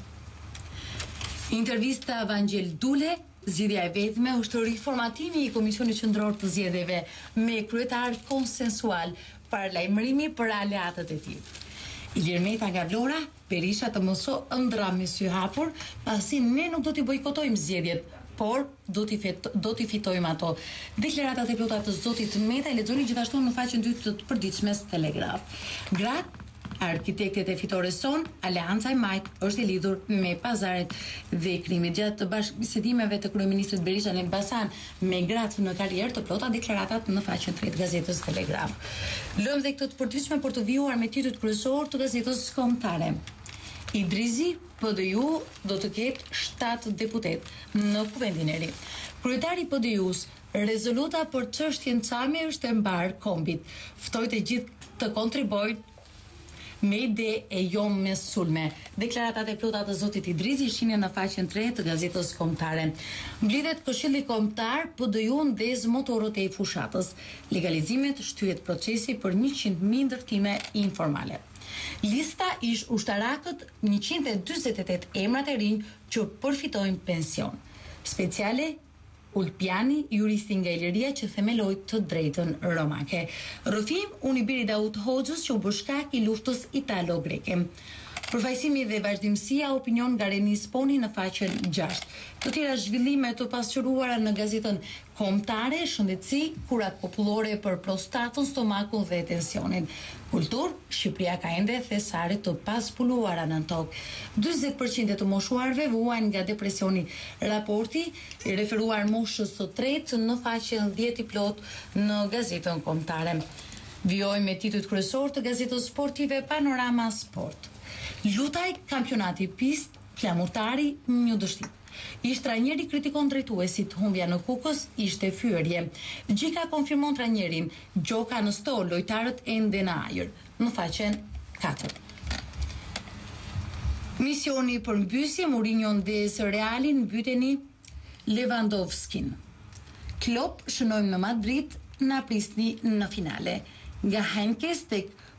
Intervista Vangel Dule. Zgjidhja e vetme është riformatimi i Komisionit Qendror të Zgjedhjeve me kryetar konsensual, paralajmërimi për aleatët e tij. Ilir Meta nga Vlora, Berisha të mëso ëndra me sy hapur, pasi ne nuk do t'i bojkotojmë zgjedhjet, por do t'i do t'i fitojmë ato. Deklaratat e plota të zotit Meta e lexoni gjithashtu në faqen dy të përditshmes Telegraf. Gratë arkitektet e fitores son, Aleanca e Majt është e lidhur me pazaret dhe krimit. Gjatë bashkëbisedimeve të kryeministrit Berisha në Elbasan me gratë në karrierë të plota deklaratat në faqen tre të gazetës Telegraf. Lëm dhe këtë të përditshme për të vijuar me titujt kryesor të gazetës Kombëtare. Idrizi, P D U do të ketë shtatë deputet në kuvendin e ri. Kryetari P D U-s, rezoluta për çështjen Çami është e mbar kombit. Ftoi të gjithë të kontribojnë me ide e jo me sulme. Deklaratat e plota të zotit Idrizi shihni në faqen tre të gazetës Kombëtare. Mblidhet Këshilli Kombëtar, P D U ndez motorët e fushatës. Legalizimet, shtyhet procesi për njëqind mijë ndërtime informale. Lista ish ushtarakët njëqind e dyzet e tetë emrat e rinj që përfitojnë pension. Speciale Ulpiani, juristi nga Iliria që themeloi të drejtën romake. Rrëfim, unë i biri Daud Hoxhës që u bë shkak i luftës italo-greke. Përfaqësimi dhe vazhdimësia, opinion nga Reni Sponi në faqen gjashtë. Të tjera zhvillime të pasqyruara në gazetën Kombëtare, shëndetësi, kurat popullore për prostatën, stomakun dhe tensionin. Kultur, Shqipëria ka ende thesare të paspuluara në tokë. dyzet përqind të moshuarve vuajnë nga depresioni. Raporti i referuar moshës së tretë në faqen dhjetë i plot në gazetën Kombëtare. Vijojmë me titujt kryesor të gazetës sportive Panorama Sport. Lutaj kampionati pist, flamurtari një dështim. Ish trajneri kritikon drejtuesit, humbja në Kukës ishte fyerje. Gjika konfirmon trajnerin, gjoka në stol, lojtarët ende në ajër, në faqen katër. Misioni për mbysje, Mourinho ndez Realin, mbyteni Lewandowskin. Klopp shënojmë në Madrid, na prisni në finale. Nga Henkes tek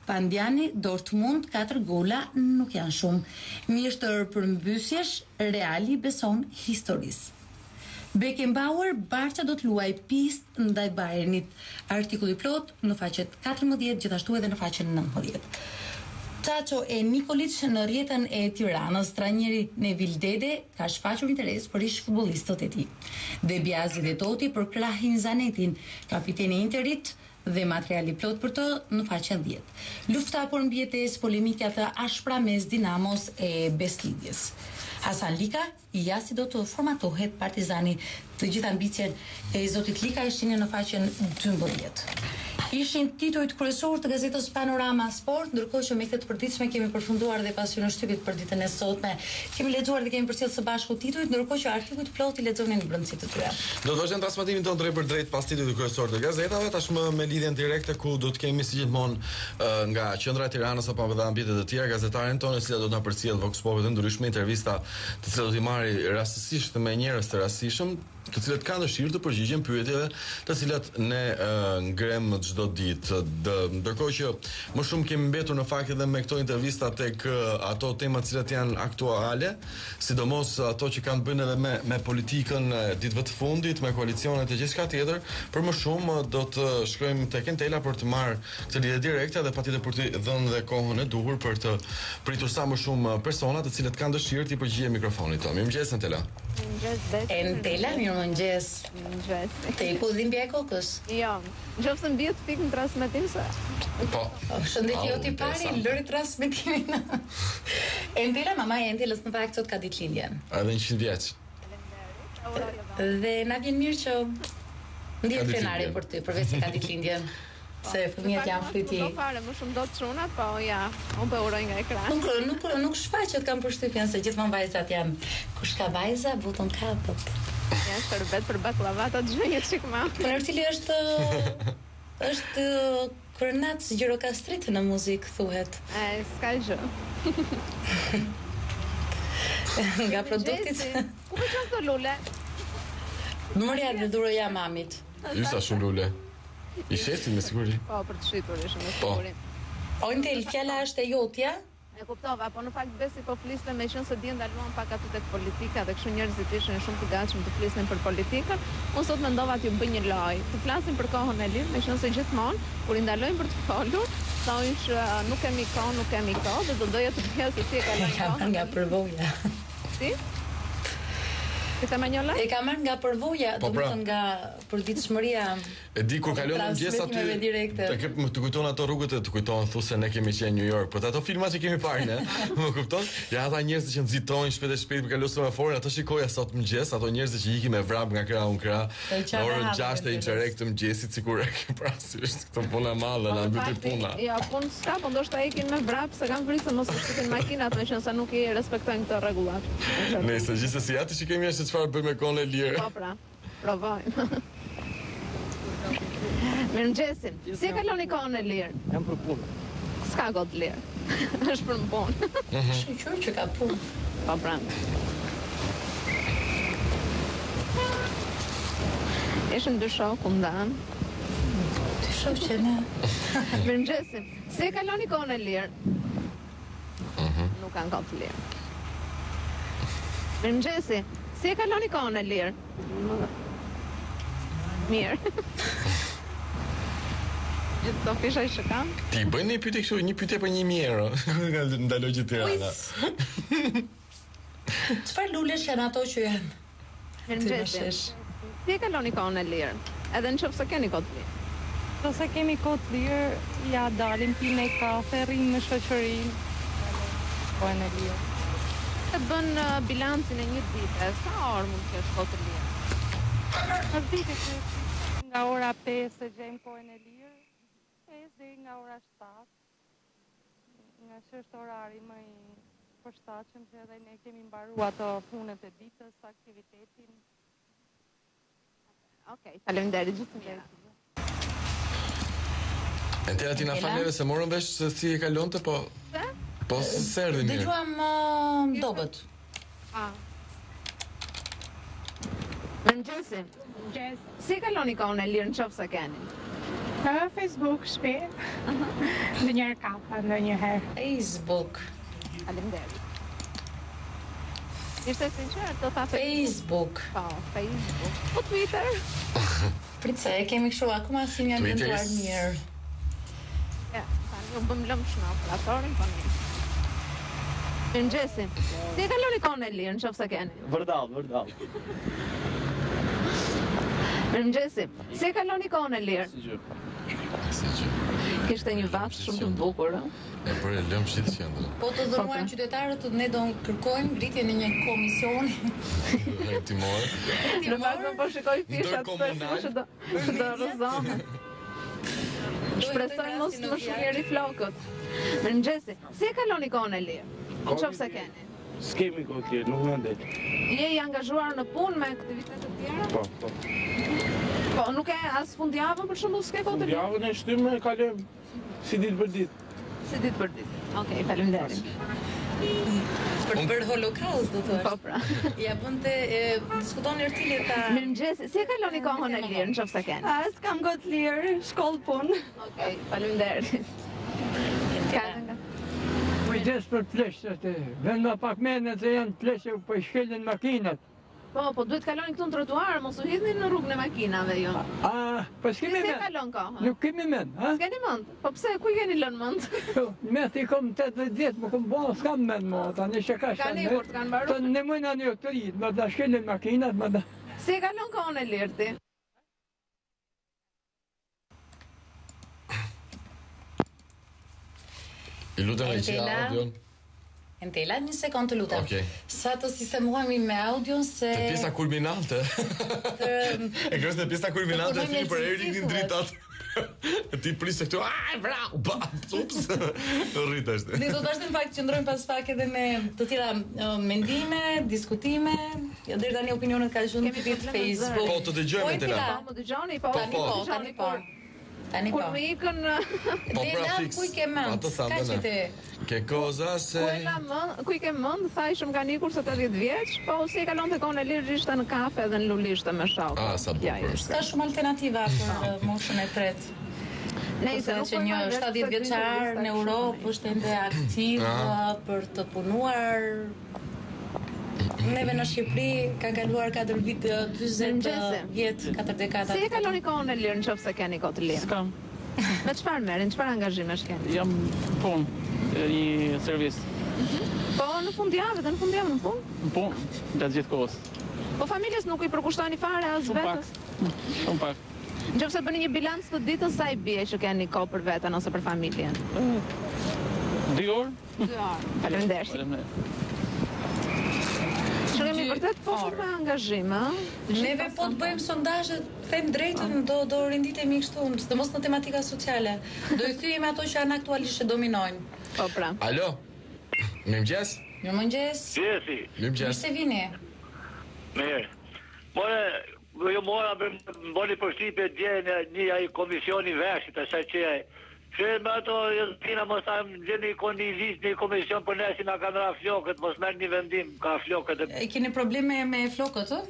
Pandiani, Dortmund, katër gola nuk janë shumë. Mirë tërë përmbysjesh, Reali beson historisë. Beckenbauer, Barça do të luaj pist ndaj Bayernit. Artikulli plot në faqet katërmbëdhjetë, gjithashtu edhe në faqen nëntëmbëdhjetë. Çaço e Nikolic në rrjetën e Tiranës, trajneri Nevil Dede ka shfaqur interes për ish futbollistët e tij. De Biasi dhe Toti për Krahin Zanetin, kapiteni i Interit, dhe materiali plot për të në faqen dhjetë. Lufta për mbjetesë, polemika të ashpra mes Dinamos e Beslidjes. Hasan Lika, ja si do të formatohet Partizani. Të gjitha ambicjen e zotit Lika ishin në faqen dymbëdhjetë. Ishin titujt kryesor të gazetës Panorama Sport, ndërkohë që me këtë të përditshme kemi përfunduar dhe pas në shtypit për ditën e sotme. Kemi lexuar dhe kemi përcjellë së bashku titujt, ndërkohë që artikujt plot i lexonin në brendësi të tyre. Do të vazhdojmë transmetimin tonë drejt për drejt pas titujt kryesor të gazetave, tashmë me lidhjen direkte ku do të kemi si gjithmonë uh, nga qendra e Tiranës apo edhe ambientet e tjera gazetaren tonë, e cila do të na përcjell Vox Popullit të ndryshme, intervista të cilat do t'i marrë rastësisht me njerëz të rastësishëm, të cilët kanë dëshirë të përgjigjen pyetjeve të cilat ne uh, ngrem çdo ditë. Ndërkohë që më shumë kemi mbetur në fakt edhe me këto intervista tek uh, ato tema të cilat janë aktuale, sidomos ato që kanë bënë edhe me me politikën e ditëve të fundit, me koalicionet e gjithçka tjetër. Për më shumë uh, do të shkojmë tek Entela për të marrë këtë lidhje direkte dhe patjetër për të dhënë dhe kohën e duhur për të pritur sa më shumë persona të cilët kanë dëshirë të përgjigjen mikrofonit tonë. Mirëmëngjes Entela. Entela, mirëmëngjes. Mirëmëngjes. Te i ku dhimbja e kokës? Jo, nëse mbiet pik në transmetim se. Po. Shëndetje jo ti pari, lëri transmetimin. Entela, mama e Entelës në fakt sot ka ditëlindjen. Edhe njëqind vjeç. Dhe na vjen mirë që ndihet krenari për ty, përveç se ka ditëlindjen. Se fëmijët janë fryti. Do fare më shumë do të çuna, po ja, unë po uroj nga ekrani. Nuk nuk nuk shfaqet kam përshtypjen se gjithmonë vajzat janë. Kush ka vajza, buton kapët. Ja, shërbet për baklavatë të zhvenjë çik më. Po në cili është është Kërnac Gjirokastrit në muzikë thuhet. E, s'ka gjë. Nga produktit. Ku po çon këto lule? Mërja dhe dhuroja mamit. Ju sa shumë lule. I shesin me siguri. Po, për të shitur ishëm me Po. siguri. O Entel, fjala është e jotja? E kuptova, po në fakt besi po fliste me qenë se dje ndaluan pak aty tek politika dhe kështu njerëzit ishin shumë të gatshëm të flisnin për politikën. Unë sot mendova t'ju bëj një lojë, të flasim për kohën e lirë, me qenë se gjithmonë kur i ndalojnë për të folur, thonë që nuk kemi kohë, nuk kemi kohë, dhe do doja të bëja se si e kalojnë Ka marrë kohën. nga përvoja. Si? Këta më një lojë? E ka marrë nga përvoja, Po, do të pra. thënë nga përditshmëria. E di kur kalon mëngjes aty. Transmetimeve direkte. Të ke të kujton ato rrugët e të kujton thosë ne kemi qenë në New York, por ato filma që kemi parë ne, më kupton? Ja ata njerëz që nxitojnë shpejt e shpejt për kalu semaforin, ato shikoja sot mëngjes, ato njerëz që ikin me vrap nga krah unë krah. E Në qanë orën hapë gjashtë e vetes. inqerek të mëngjesit sikur e ke parasysh këtë punë e madhe na mbyti puna. Ja, punë s'ka, po ndoshta ikin me vrap se kanë frikë se mos u shtypin makinat, me qenë se nuk i respektojnë këto rregullat. Nëse gjithsesi aty që kemi është çfarë bëjmë me kohën e lirë. Po pra, provojmë. Mirëmëngjesin. Si e kaloni kohën e lirë? Jam për punë. S'ka kohë të lirë. Është për më punë. Shqyqyr që ka punë. Po pra. Ishën dy shokë ndan. Ty shoh që ne. Mirëmëngjesin. Si e kaloni kohën e lirë? Nuk kanë kohë të lirë. Mirëmëngjesi. Si e kaloni kohën e lirë? Mirë. Gjithë të fisha i që kam? Ti bëjnë një pyetje kështu, një pyetje për një mjerë. Nga ndaloj që Tirana. Çfarë lulesh janë ato që janë? Mirëmëngjesi. Si e kaloni kohën e lirë? Edhe në qëfë se keni kohë të lirë? Nëse kemi kohë të lirë, ja dalim pime kafe, rrim me shoqërinë. Kohën e lirë. Të bën uh, bilancin e një dite, sa orë mund të kesh kohë të lirë? Në dite që nga ora pesë e gjejmë kohën e lirë, pesë deri nga ora shtatë. Nga që është orari më i përshtatshëm që edhe ne kemi mbaruar ato punët e ditës, aktivitetin. Okej, faleminderit gjithë mirë. Entela ti na Entela? faleve se morëm vesh se si e kalonte, po Se? po se erdhi mirë. Dëgjuam uh, dobët. Ah. Mirëmëngjesi. Si kaloni kohën e lirë në qofë se keni? Facebook, shpi. Ndonjëherë kapa, ndonjëherë. Facebook. Faleminderit. Ishte sinqert, do tha Facebook. Po, Facebook. Po Twitter. Pritse, e kemi kështu akoma si janë këndruar mirë. Ja, tani u bëm lëmsh në operatorin, po mirë. Mirëmëngjesi. Si e kaloni kohën e lirë, nëse keni? Vërdall, vërdall. Mirëmëngjesi. Si e kaloni kohën e lirë? Si gjë. Si gjë. Kishte një vash shumë të bukur, ëh. E për e lëmshit qendrën. Po të dhënuan qytetarët, ne do kërkojmë ngritjen e një komisioni. Hetimor. Në fakt po shikoj fishat Ndërkomunal. që do do rrezohen. Shpresoj mos më shkëri flokët. Mirëmëngjesi. Si e kaloni kohën e lirë? Nëse keni. S'kemi kohë tjetër, nuk më ndet. Je i angazhuar në punë me aktivitete të tjera? Po, po. Po, nuk e as fundjavën për shembull s'ke kohë të lirë? Javën e shtymë e kalojm si ditë për ditë. Si ditë për ditë. Okej, faleminderit. Për të bërë holokaust, do thua. Po pra. Ja bënte diskutoni rtile ta. Mirëmëngjesi. Si e kaloni kohën e lirë nëse keni? As kam gotë lirë, shkollë punë. Okej, faleminderit. Ka Kujdes për pleshët e, vend ma pak menet se janë pleshë po i shkelin makinat. Po, po duhet kaloni këtu në trotuar, mos u hidhni në rrugën e makinave ju. A, po s'kemi Si e mend. kalon kohën? Nuk kemi mend, ha? S'keni mend? Po pse, ku i keni lënë mend? Me ti kom tetëdhjetë vjet, më kom bo, s'kam mend mo, tani që ka Ka një vurt, kanë mbaruar. Të në mëjna një të rritë, më da shkelin makinat, më da... Si e kalon kohën e lirë ti? I lutem e që Entela. audion. Entela, një sekond të lutem. Okej. Sa të sistemuami me audion se... Te pjesa kulminante. E kërës në pjesa kulminante e fili për eri një dritat. E ti prisë këtu, aj, brau, ba, ups, rrit është. Ne do të vazhdojmë pak qëndrojmë pas pak edhe me të tjera uh, mendime, diskutime, ja deri tani opinionet ka shumë Kemi të vitë probleme me Facebook. Po, të dëgjojmë, Po, Entela. Po, më dëgjoni, po. Tani po, tani po. Tani po. Kur më ikën Po Dela, pra fix. ku i ke mend? Ato thamë Ka që ne. te... Ke koza se... ku e ka mend, ku i ke mend, thaj shumë kanë ikur setëdhjetë vjeç, po si e kalonte kohën e lirë ishte në kafe dhe në lulishte me shokë. Ah, sa bukur Ja, ja. është. Ka shumë alternativa për uh, moshën e tretë. Nejse, Ose nuk që po një marrë vetë shtatëdhjetë se vjeçar intervista në kështu Europë tani. është ende aktiv Ah. uh, për të punuar. Neve në Shqipëri ka kaluar katër vite, dyzet Mirëmëngjesi. vjet, katër dekada. Si e kaloni kohën e lirë nëse keni kohë të lirë? S'kam. Me çfarë merrin, çfarë angazhimesh keni? Jam punë, e një servis. Po në fundjavë, dhe në fundjavë në punë? Në punë, gjatë gjithë kohës. Po familjes nuk i përkushtoni fare as Shumë pak. vetës? Shumë pak. Nëse bëni një bilanc të ditës, sa i bie që keni kohë për veten ose për familjen? Dy orë? Dy orë. Faleminderit. Faleminderit. Që kemi vërtet po shumë me angazhim, ë? Neve po të bëjmë sondazhe, them drejtën, do do rinditemi kështu, sidomos në tematika sociale. Do i thyejmë ato që janë aktualisht që dominojnë. Po pra. Alo, mirëmëngjes. Mirëmëngjes. Gjesi, Mirëmëngjes. Mirë se vini. mirë. More, ju mora më bëni përshtypje dje në një ai komisioni veshit, asaj që që me ato Josephina mos ta gjeni kon një listë një komision për ne si na kanë ra flokët, mos merr një vendim, ka flokët. E keni probleme me flokët, ë?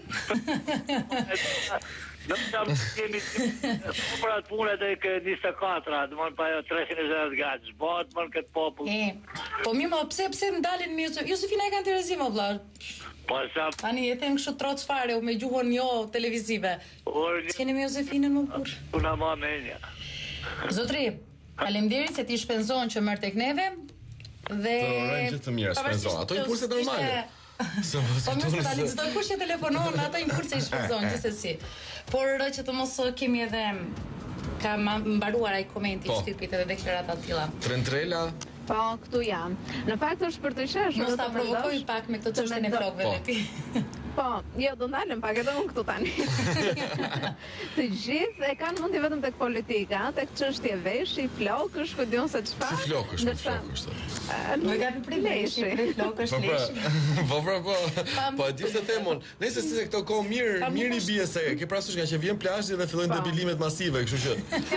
Në jam kemi për atë punët e ke njëzet e katër, do të pa treqind e njëzet gatë, zbat më këtë popull. E, po mi më, pse pse ndalin me Josef- Josefina e kanë Terezi më vëlla. Po sa Tani e them kështu troc fare, u me gjuhën jo televizive. orë S'keni me Josefinën më kur. puna më menja. Zotri, faleminderit se ti shpenzon që merr tek neve dhe Të urojmë gjithë të mira, shpenzon. Ato impulse normale. Se mos Po mirë se tani të çdo kush që telefonon ato impulse i shpenzon gjithsesi. Por që të mos kemi edhe ka ma- mbaruar ai komenti Po. shtypit edhe deklarata të tilla. Trentrela, Po, këtu jam. Në fakt është për të sheshur. Mos do ta të provokoj mendosh- pak me këtë të çështjen e mendo- flokëve Po. dhe ti. Po, jo, do ndalem pak edhe unë këtu tani. Të gjithë e kanë mundi vetëm tek politika, tek çështje veshi, flokësh, ku diun se çfarë. si flokësh, me Ndërsa, flokësh. e, Nuk gapi për leshi, për flokësh Po pra, leshi. po pra, po. Po e di se themon. Nëse si se këto kohë mirë, Pa, mirë i nuk bie se ke parasysh nga që vjen plazhi dhe fillojnë Po. debilimet masive, kështu që.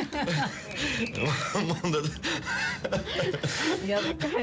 Mundet. jo, dhe ka.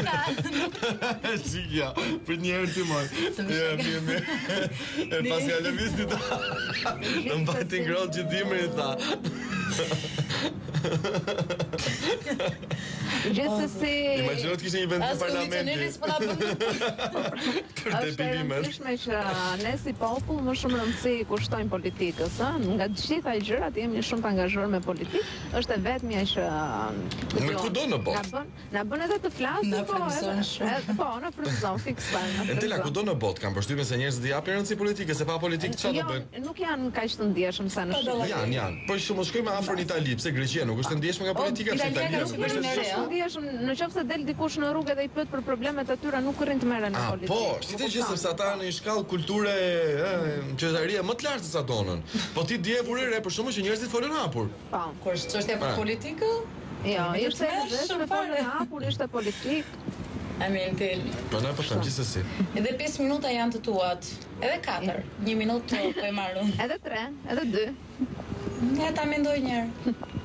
Shikja, për një herë ti moj. Ja, mirë, mirë. E pas ja lëvisti ta. Në mbajti ngrohtë që dimri tha. Gjithsesi, Imagjino të kishte një vend në parlament. Është e rëndësishme që ne si popull më shumë rëndësi kushtojmë politikës, ë? Nga të gjitha gjërat jemi shumë të angazhuar me politikë, është e vetmja që Në kudo në botë. Na bën, na bën edhe të flasim, Na po, frymëzon edhe- shumë. edhe- po, na frymëzon fiksar. na Entela, frymëzon. kudo në botë kam përshtypjen se njerëzit i japin rëndësi politike, se pa politikë çfarë do Jo, bëjnë? nuk janë kaq të ndjeshëm sa në Shqipëri. Janë, janë. Po që mos shkojmë afër në Itali, pse Greqia nuk është e ndjeshme nga politika, pse Italia Nuk nuk është është. shumë ndjeshëm, në qoftë se del dikush në rrugë dhe i pyet për problemet e tyre, nuk rrin të merren në Ah, politikë. po, si të gjë sepse ata në një shkallë kulture, ë, qytetarie më të lartë se sa donën. Po ti dje vuri re për shkakun që njerëzit folën hapur. Po. Kur është çështja për Ah. politikë, Jo, jemi të ishte edhe mëshëm me fare. folën hapur, ishte politik. Amin tel. Po na po them gjithsesi. Edhe pesë minuta janë të tuat. Edhe katër. Një minutë po e marr unë. Edhe tre, edhe dy. Ja ta mendoj një herë.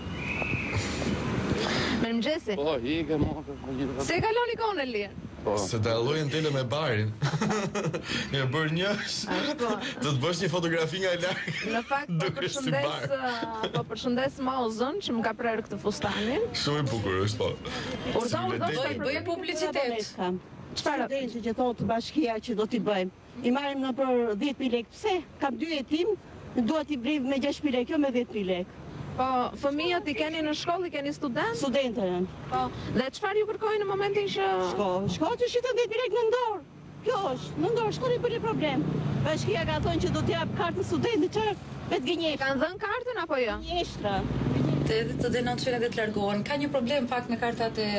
Mirëmëngjesi. Po, i ke mo. Se kaloni kohën e lirë. Se dallojën tele me barin. Ja bër një. Do të bësh një fotografi nga larg. Në fakt po Dukesh si përshëndes, bar. po përshëndes Mauzën që më ka prerë këtë fustanin. Shumë i bukur është po. Urdo, urdo, Bëj bëj publicitet. Çfarë? Studentë që thotë bashkia që do t'i bëjmë. I marrim në për dhjetë mijë lekë. Pse? Kam dy jetim, duhet i briv me gjashtë mijë lekë, jo me dhjetë mijë lekë. Po, fëmijët i keni në shkollë, i keni student? Studentë janë. Po, dhe çfarë ju kërkojnë në momentin që Shko, shko që shitën dhjetë mijë lekë në dorë. Kjo është, në dorë, shkoni për një problem. Bashkia ka thonë që do t'jap kartën studentit, çfarë? Vetë gënjeshtra. Kanë dhënë kartën apo jo? Gënjeshtra. Të të denoncione dhe të largohen. Ka një problem pak me kartat e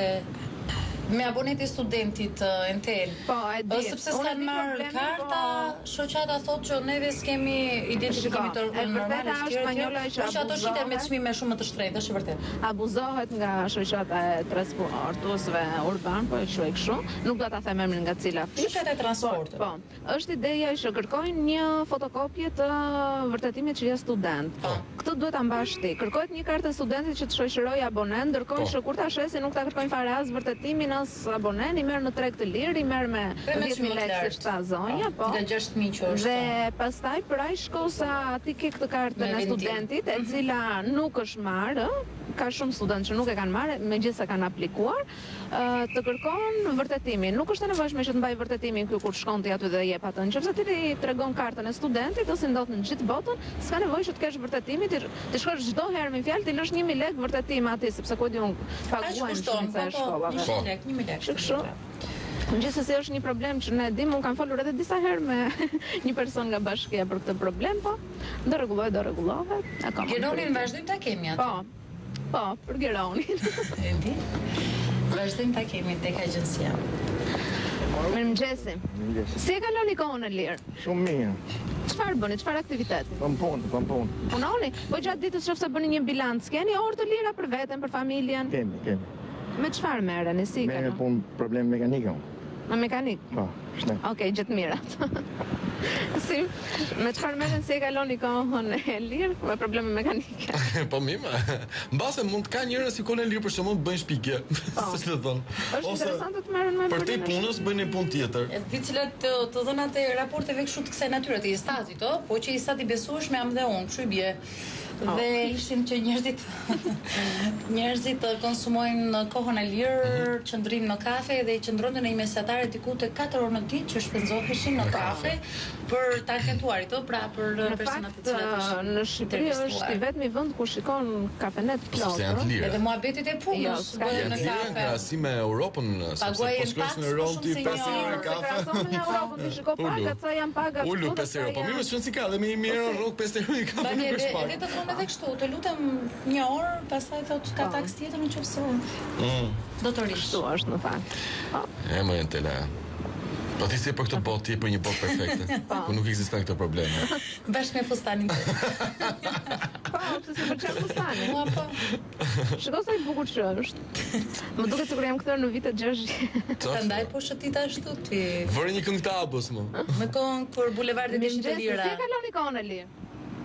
me aboneti studentit uh, Entel. Po, e di. Ose sepse Unë e s'kan di marrë problemin, karta, shoqata thotë që neve s'kemi identifikimi të Shiko, e normale. vërteta është spanjolla që Por që ato shiten me abuzohet. çmime shumë më të shtrejta, është e vërtet. Abuzohet nga shoqata e transportuesve urban, po e quaj kështu. Nuk do ta them emrin nga cila fish. Shoqata e transportit. Po, është ideja që kërkojnë një fotokopje të vërtetimit që je student. Këtë duhet ta mbash ti. Kërkohet një kartë studentit që të shoqërojë abonent, ndërkohë Po. që kur ta shesin nuk ta kërkojnë fare as vërtetimin as abonent, i merr në treg të lirë, i merr me Dhe me dhjetë çmim mijë të lekë lartë. siç tha zonja, po. Nga gjashtë mijë që është. Dhe pastaj për ai shko sa ti ke këtë kartën Me e vendim. studentit, e cila nuk është marrë, ë, ka shumë studentë që nuk e kanë marrë, megjithëse kanë aplikuar, ë, të kërkon vërtetimin. Nuk është e nevojshme që të mbaj vërtetimin këtu kur shkon ti aty dhe jep atë. Nëse ti i tregon kartën e studentit ose ndodh në gjithë botën, s'ka nevojë që të kesh vërtetimin, ti ti shkosh çdo herë me fjalë, ti lësh një mijë lekë vërtetim aty, sepse ku di un paguajnë kushton, shumë e po, po, shkollave. një mijë lekë, një mijë lekë. Kështu kështu. Gjithsesi është një problem që ne dim, unë kam folur edhe disa herë me një person nga bashkia për këtë problem, po do rregullohet, do rregullohet. Akoma. Geronin vazhdojmë ta kemi atë. Po. Po, për Geronin. E di. Vazhdojmë ta kemi tek agjencia. Mirëmëngjesi. Si e kaloni kohën e lirë? Shumë mirë. Çfarë bëni? Çfarë aktiviteti? Pëm punë, pëm punë. Punoni? Po gjatë ditës nëse bëni një bilanc, keni orë të lira për veten, për familjen? Kemi, kemi. Me çfarë merreni? Si Merë kalon? punë problem mekanikë. Me mekanik? Po, shte. Okej, gjithë mirat. Si, me çfarë merren si e kaloni kohën e lirë me probleme mekanike? Po mima. Mbase mund të ka njerëz si kohën e lirë për shkakun të bëjnë shpikje. Si të thon. Është interesante të merren me Për te probleme punës bëjnë një punë tjetër. E di cilat të, të dhënat e raporteve kështu të kësaj natyre të istatit, o, po që istat i besueshme jam dhe unë, kështu i bie. Dhe ishin që njerëzit njerëzit të konsumojnë në kohën e lirë, qëndrim në kafe dhe i qëndronte në një mesatare diku te katër orë në ditë që shpenzoheshin në kafe për ta ankentuarit, ë, pra për Në personat fakt, të cilat ishin në Shqipëri është i intervistuar. vetmi vend ku shikon kafenet Po, se janë të plotë. lira. Edhe muhabetit e punës Jo, s'ka bëhen Janë në të lira në kafe. krahasim me Europën, sepse Paguajnë po shkosh pak, në Rom po ti shumë pesë euro sinjor. kafe. Krahason me Europën, ti shiko Ulu. pagat sa janë paga. Ulu këtu dhe pesë euro. sa Po janë- mirë, çon si ka, dhe me një euro rrok pesë euro i kafe Bani nuk edhe është edhe të thonë edhe kështu, të lutem një orë, pastaj thotë ka taks tjetër nëse Mm. do të rish. Kështu është në fakt. Po. E më jenë tela. Po ti si për këtë botë, ti je për një botë perfekte, ku nuk ekziston këto probleme. Bashkë me fustanin tim. Po, pse se pëlqen fustani? Mua po. Shiko sa i bukur që është. Më duket sikur jam kthyer në vitet gjashtëdhjetë. Prandaj po shëtit ashtu ti. Vëre një këngë të abës më. Me kohën kur bulevardit ishin të Mirëmëngjesi, lira. si e kaloni kohën e lirë?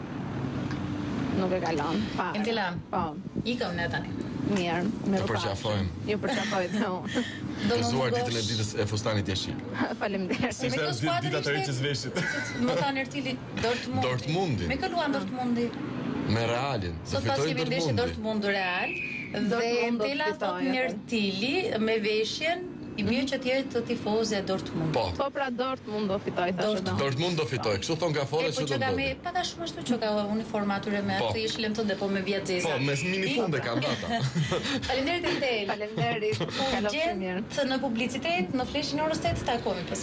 Nuk e kalon. Pa. Entila. Po. Ikëm ne tani. Mirë, me Të përqafojmë. Jo përqafoj dhe unë. Do Të më zuar mungosh. ditën e ditës e fustanit jeshil. Faleminderit. Se Me është këtë skuadër dita të ishte- rëqës veshit. Më thanë Ertili Dortmundi. Dortmundi. Me kë luan Dortmundi? Me Realin. Sot pas kemi ndeshje Dortmund Real dhe Tela thot Mirtili me veshjen i mirë që tjerë të tifozë e Dortmund. Po. Po pra Dortmund do fitoj tash. Dortmund do fitoj. Kështu thon kaforet që do të bëjë. Po ka shumë ashtu që ka uniforma atyre me atë jeshilën tënde po me vija xeza. Po, me mini funde kanë data. Faleminderit Tel. Faleminderit. Kalofshi mirë. Në publicitet në fleshin orës tetë takohemi pas.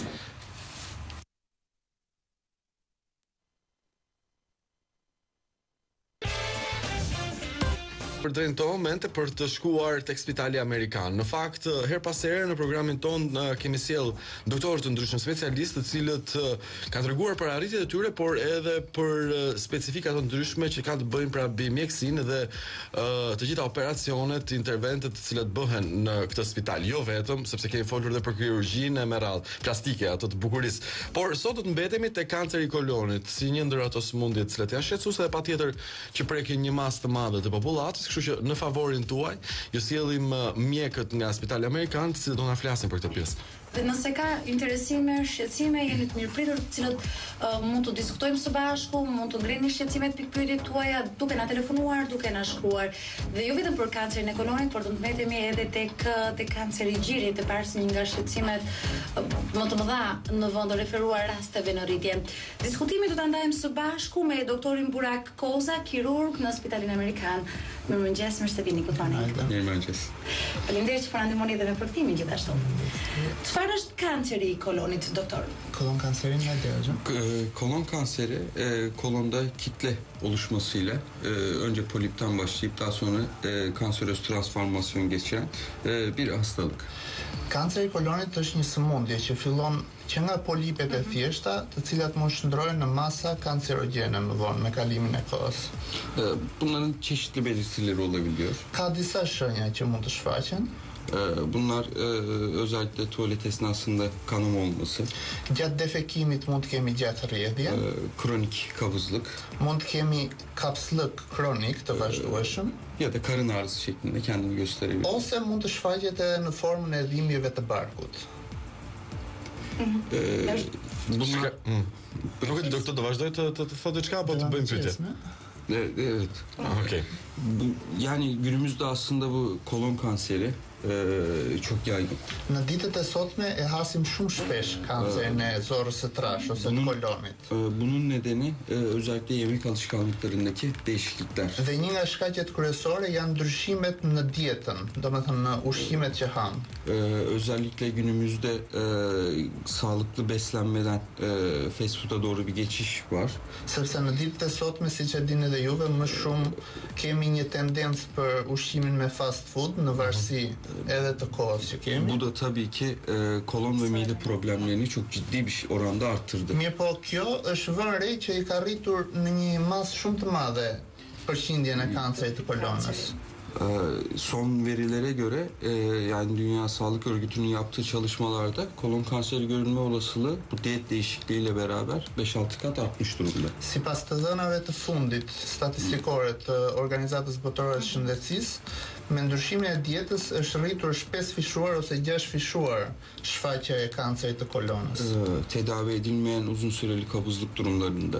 Për drejtë këto momente për të shkuar tek Spitali Amerikan. Në fakt, her pas here në programin ton kemi sjell doktorë të ndryshëm, specialistë, të cilët kanë treguar për arritjet e tyre, por edhe për specifika të ndryshme që kanë të bëjnë pra mbi mjekësinë dhe uh, të gjitha operacionet, interventet të cilat bëhen në këtë spital. Jo vetëm, sepse kemi folur edhe për kirurgjinë e me radhë, plastike, ato të bukurisë. Por sot do të mbetemi te kanceri i kolonit, si një ndër ato sëmundje të cilat janë shqetësuese dhe patjetër që prekin një masë të madhe të popullatës. Kështu që në favorin tuaj ju sjellim mjekët nga Spitali Amerikan, të cilët do na flasin për këtë pjesë. Dhe nëse ka interesime, shqetësime, jeni të mirëpritur, të cilët uh, mund të diskutojmë së bashku, mund të ngreni shqetësimet, pikpyetjet tuaja, duke na telefonuar, duke na shkruar. Dhe jo vetëm për kancerin e kolonit, por do të mbetemi edhe tek tek kanceri i gjirit, e parë si një nga shqetësimet uh, më të mëdha në vend të referuar rasteve në rritje. Diskutimin do ta ndajmë së bashku me doktorin Burak Koza, kirurg në Spitalin Amerikan. Mirëmëngjes, mirë se vini këtu tani. Mirëmëngjes. Faleminderit që po na ndihmoni edhe me përktimin gjithashtu. Çfarë është kanceri i kolonit, doktor? Kolon kanseri nedir? Kolon kanseri e, kolonda kitle oluşmasıyla e, önce polipten başlayıp daha sonra e, kanseröz transformasyon geçiren e, bir hastalık. Kanceri i kolonit është një sëmundje që fillon që nga polipet e thjeshta, të cilat mund shndrohen në masa kancerogjene më vonë me kalimin e kohës. E, bunların çeşitli belirtileri olabiliyor. Ka disa shenja që mund të shfaqen. Bunlar e, özellikle tuvalet esnasında kanama olması. Gjatë defekimit mund të kemi gjatë rrjedhje. E, kronik kabızlık. Mund të kemi kapsllëk kronik të vazhdueshëm. Ya da karın ağrısı şeklinde kendini gösterebilir. Ose mund të shfaqet edhe në formën e dhimbjeve të barkut. E, bunlar... Nuk e di doktor, do vazhdoj të të, të thotë diçka apo të bëjmë pyetje? Evet. Ah, okay. Bu, yani günümüzde aslında bu kolon kanseri e, çok yaygın. Në ditët e sotme e hasim shumë shpesh kancerin e zorrës së trash ose të kolonit. E, bunun nedeni e, özellikle yemek alışkanlıklarındaki değişiklikler. Dhe një nga shkaqet kryesore janë ndryshimet në dietën, domethënë në ushqimet që ham. E, özellikle günümüzde e, sağlıklı beslenmeden e, fast food'a doğru bir geçiş var. Sepse në ditët e sotme, siç e dini edhe juve, më shumë kemi një tendencë për ushqimin me fast food në varësi edhe të kohës që kemi. Bu da tabii ki e, kolon ve mide problemlerini çok ciddi bir oranda arttırdı. Mirë, po kjo është vënë re që i ka rritur në një masë shumë të madhe përqindjen e kancerit të kolonës. Ee, son verilere göre e, yani Dünya Sağlık Örgütü'nün yaptığı çalışmalarda kolon kanseri görülme olasılığı bu diyet değişikliğiyle beraber beş altı kat artmış durumda. Sipas të dhënave të fundit statistikore të Organizatës Botërore të Shëndetësisë, me ndryshimin e dietës është rritur shpes fishuar ose gjashtë fishuar shfaqja e kancerit të kolonës. Ee, tedavi edilmeyen uzun süreli kabızlık durumlarında.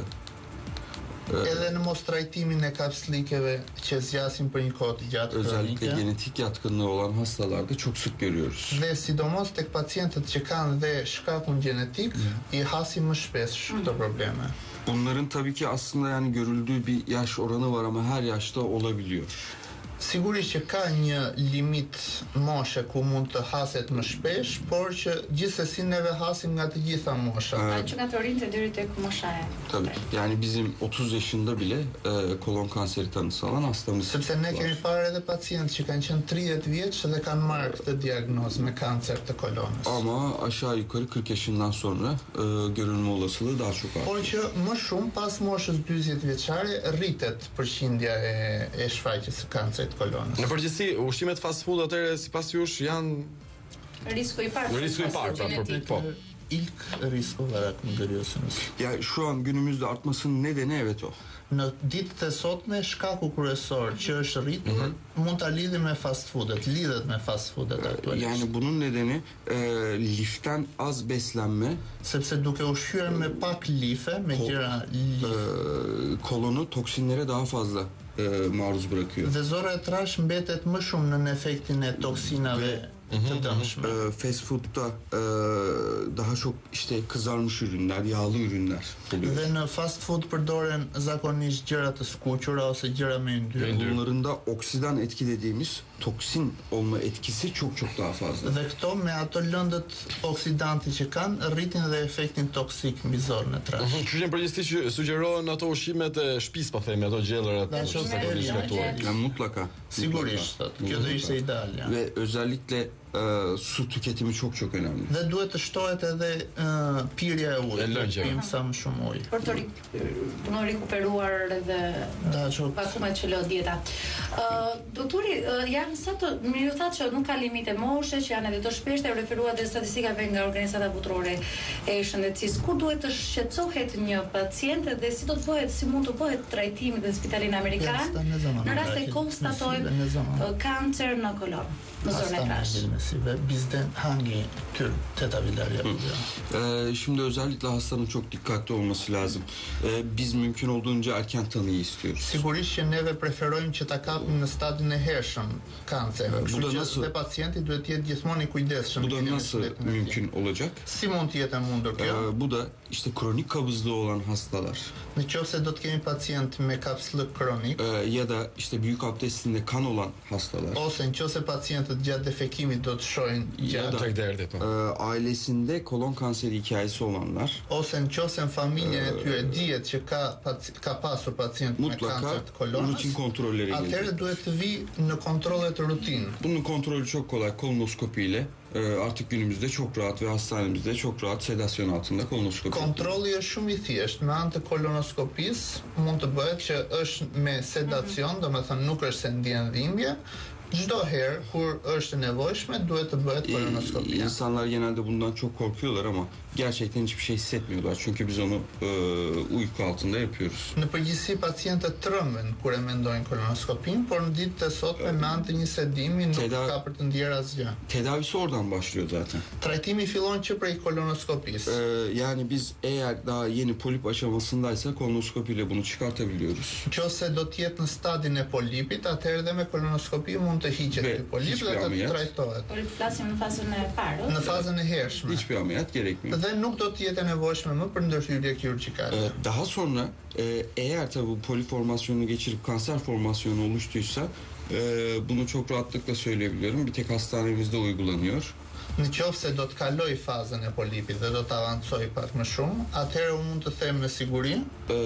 Edhe në mos trajtimin e kapslikeve që zgjasin për një kohë të gjatë. Özellikle genetik yatkınlığı olan hastalarda çok sık görüyoruz. Dhe sidomos tek pacientët që kanë dhe shkakun gjenetik, i hasim më shpesh këto probleme. Bunların tabii ki aslında yani görüldüğü bir yaş oranı var ama her yaşta olabiliyor. Sigurisht që ka një limit moshe ku mund të haset më shpesh, por që gjithsesi neve hasim nga të gjitha moshat. Që nga të rinjtë deri tek mosha e. Tabii. Yani bizim otuz yaşında bile e, kolon kanseri tanısı alan hastamız. Sepse ne kemi parë edhe pacientë që kanë qenë tridhjetë vjeç dhe kanë marrë këtë diagnozë me kancer të kolonës. Ama aşağı yukarı kırk yaşından sonra e, görülme olasılığı daha çok artıyor. Por që më shumë pas moshës dyzet vjeçare rritet përqindja e, e shfaqjes së kancerit të kolonës. Në përgjithësi, ushqimet fast food atëherë sipas jush janë risku i parë. Risku i parë, pra, po. ilk risk olarak mı görüyorsunuz? Ya şu an günümüzde artmasının nedeni evet o. Në ditët e sotme shkaku kryesor që është rritur mm -hmm. mund ta lidhim me fast foodet, lidhet me fast foodet aktualisht. Yani bunun nedeni e, liften az beslenme. Sepse duke ushqyer me pak life, me gjëra lif, e, kolonu toksinlere daha fazla e, maruz bırakıyor. Dhe zora e trash mbetet më shumë në efektin e toksinave të dëmshme. E, fast food'da e, daha çok işte kızarmış ürünler, yağlı ürünler oluyor. Dhe në fast food përdoren zakonisht gjëra të skuqura ose gjëra me yndyrë. Bunların da oksidan etki dediğimiz toksin olma etkisi çok çok daha fazla. Dhe këto me ato lëndët oksidanti që kanë rritin dhe efektin toksik mbi zorën e trash. Kështu që përgjithsisht që sugjerohen ato ushqimet e shtëpisë, po themi, ato gjellërat që zakonisht gatuar. Yani mutlaka. Sigurisht, kjo do ishte ideal. Ja. Ve özellikle e, su tüketimi çok çok önemli. Dhe duhet të shtohet edhe uh, pirja e ujit, të pim sa më shumë ujë. Për të në rikuperuar edhe vakumet që lë dieta. Uh, doktori, uh, janë sa të, më ju thatë që nuk ka limite moshe, që janë edhe të shpeshtë, e referuat dhe statistikave nga Organizata Botërore e Shëndetësisë. Ku duhet të shqetësohet një pacient dhe si do të bëhet, si mund të bëhet trajtimi në spitalin amerikan në rast se konstatojmë kancer në kolon, në zorën e trash. Ve bizden hangi tür tedaviler yapılıyor? Ee, şimdi özellikle hastanın çok dikkatli olması lazım. Ee, biz mümkün olduğunca erken tanıyı istiyoruz. Sigurisht që neve preferojmë që ta kapim në stadin e hershëm kancerin. Bu da Kështu nasıl? që pacienti duhet të jetë gjithmonë i kujdesshëm. Bu da nasıl mümkün olacak? Si mund të jetë e mundur kjo? Ee, bu da işte kronik kabızlığı olan hastalar. Nëse do të kemi pacient me kapsllëk kronik, ee, ya da işte büyük abdestinde kan olan hastalar. Ose nëse pacientët gjatë defekimit do të shohin ya da e, ailesinde kolon kanseri hikayesi olanlar. Ose nëse në familjen e tyre dihet që ka ka pasur pacient me kancer të kolonës, rutin kontrolleri gelecek. Atëherë duhet të vi në kontrollet rutin. Bunun kontrolü çok kolay kolonoskopi ile. Artık günümüzde çok rahat ve hastanemizde çok rahat sedasyon altında kolonoskopi. Kontrolli është shumë i thjeshtë. Me anë të kolonoskopisë mund të bëhet që është me sedacion, domethënë nuk është se ndjen dhimbje. Çdo herë kur është nevojshme duhet të bëhet kolonoskopi. İnsanlar genelde bundan çok korkuyorlar ama gerçekten hiçbir şey hissetmiyorlar. Çünkü biz onu e, uyku altında yapıyoruz. Në përgjithësi pacientët tremben kur e mendojnë kolonoskopin, por në ditët e sotme me anë të një sedimi nuk Teda ka për të ndjerë asgjë. Tedavisi oradan başlıyor zaten. Trajtimi fillon që prej kolonoskopisë. Ee, yani biz eğer daha yeni polip aşamasındaysa kolonoskopiyle bunu çıkartabiliyoruz. Nëse do të jetë në stadin e polipit, atëherë dhe me kolonoskopi mund të hiqet ky polip dhe të trajtohet. Polip flasim në fazën e parë. Në fazën e hershme. Hiçbir ameliyat gerekmiyor. Dhe nuk do të jetë e nevojshme më për ndërhyrje kirurgjikale. Ee, daha sonra e, eğer tabi bu polip formasyonunu geçirip kanser formasyonu oluştuysa e, bunu çok rahatlıkla söyleyebiliyorum. Bir tek hastanemizde uygulanıyor. Në qoftë se do të kaloj fazën e polipit dhe do të avancoj pak më shumë, atëherë unë mund të them me siguri, e,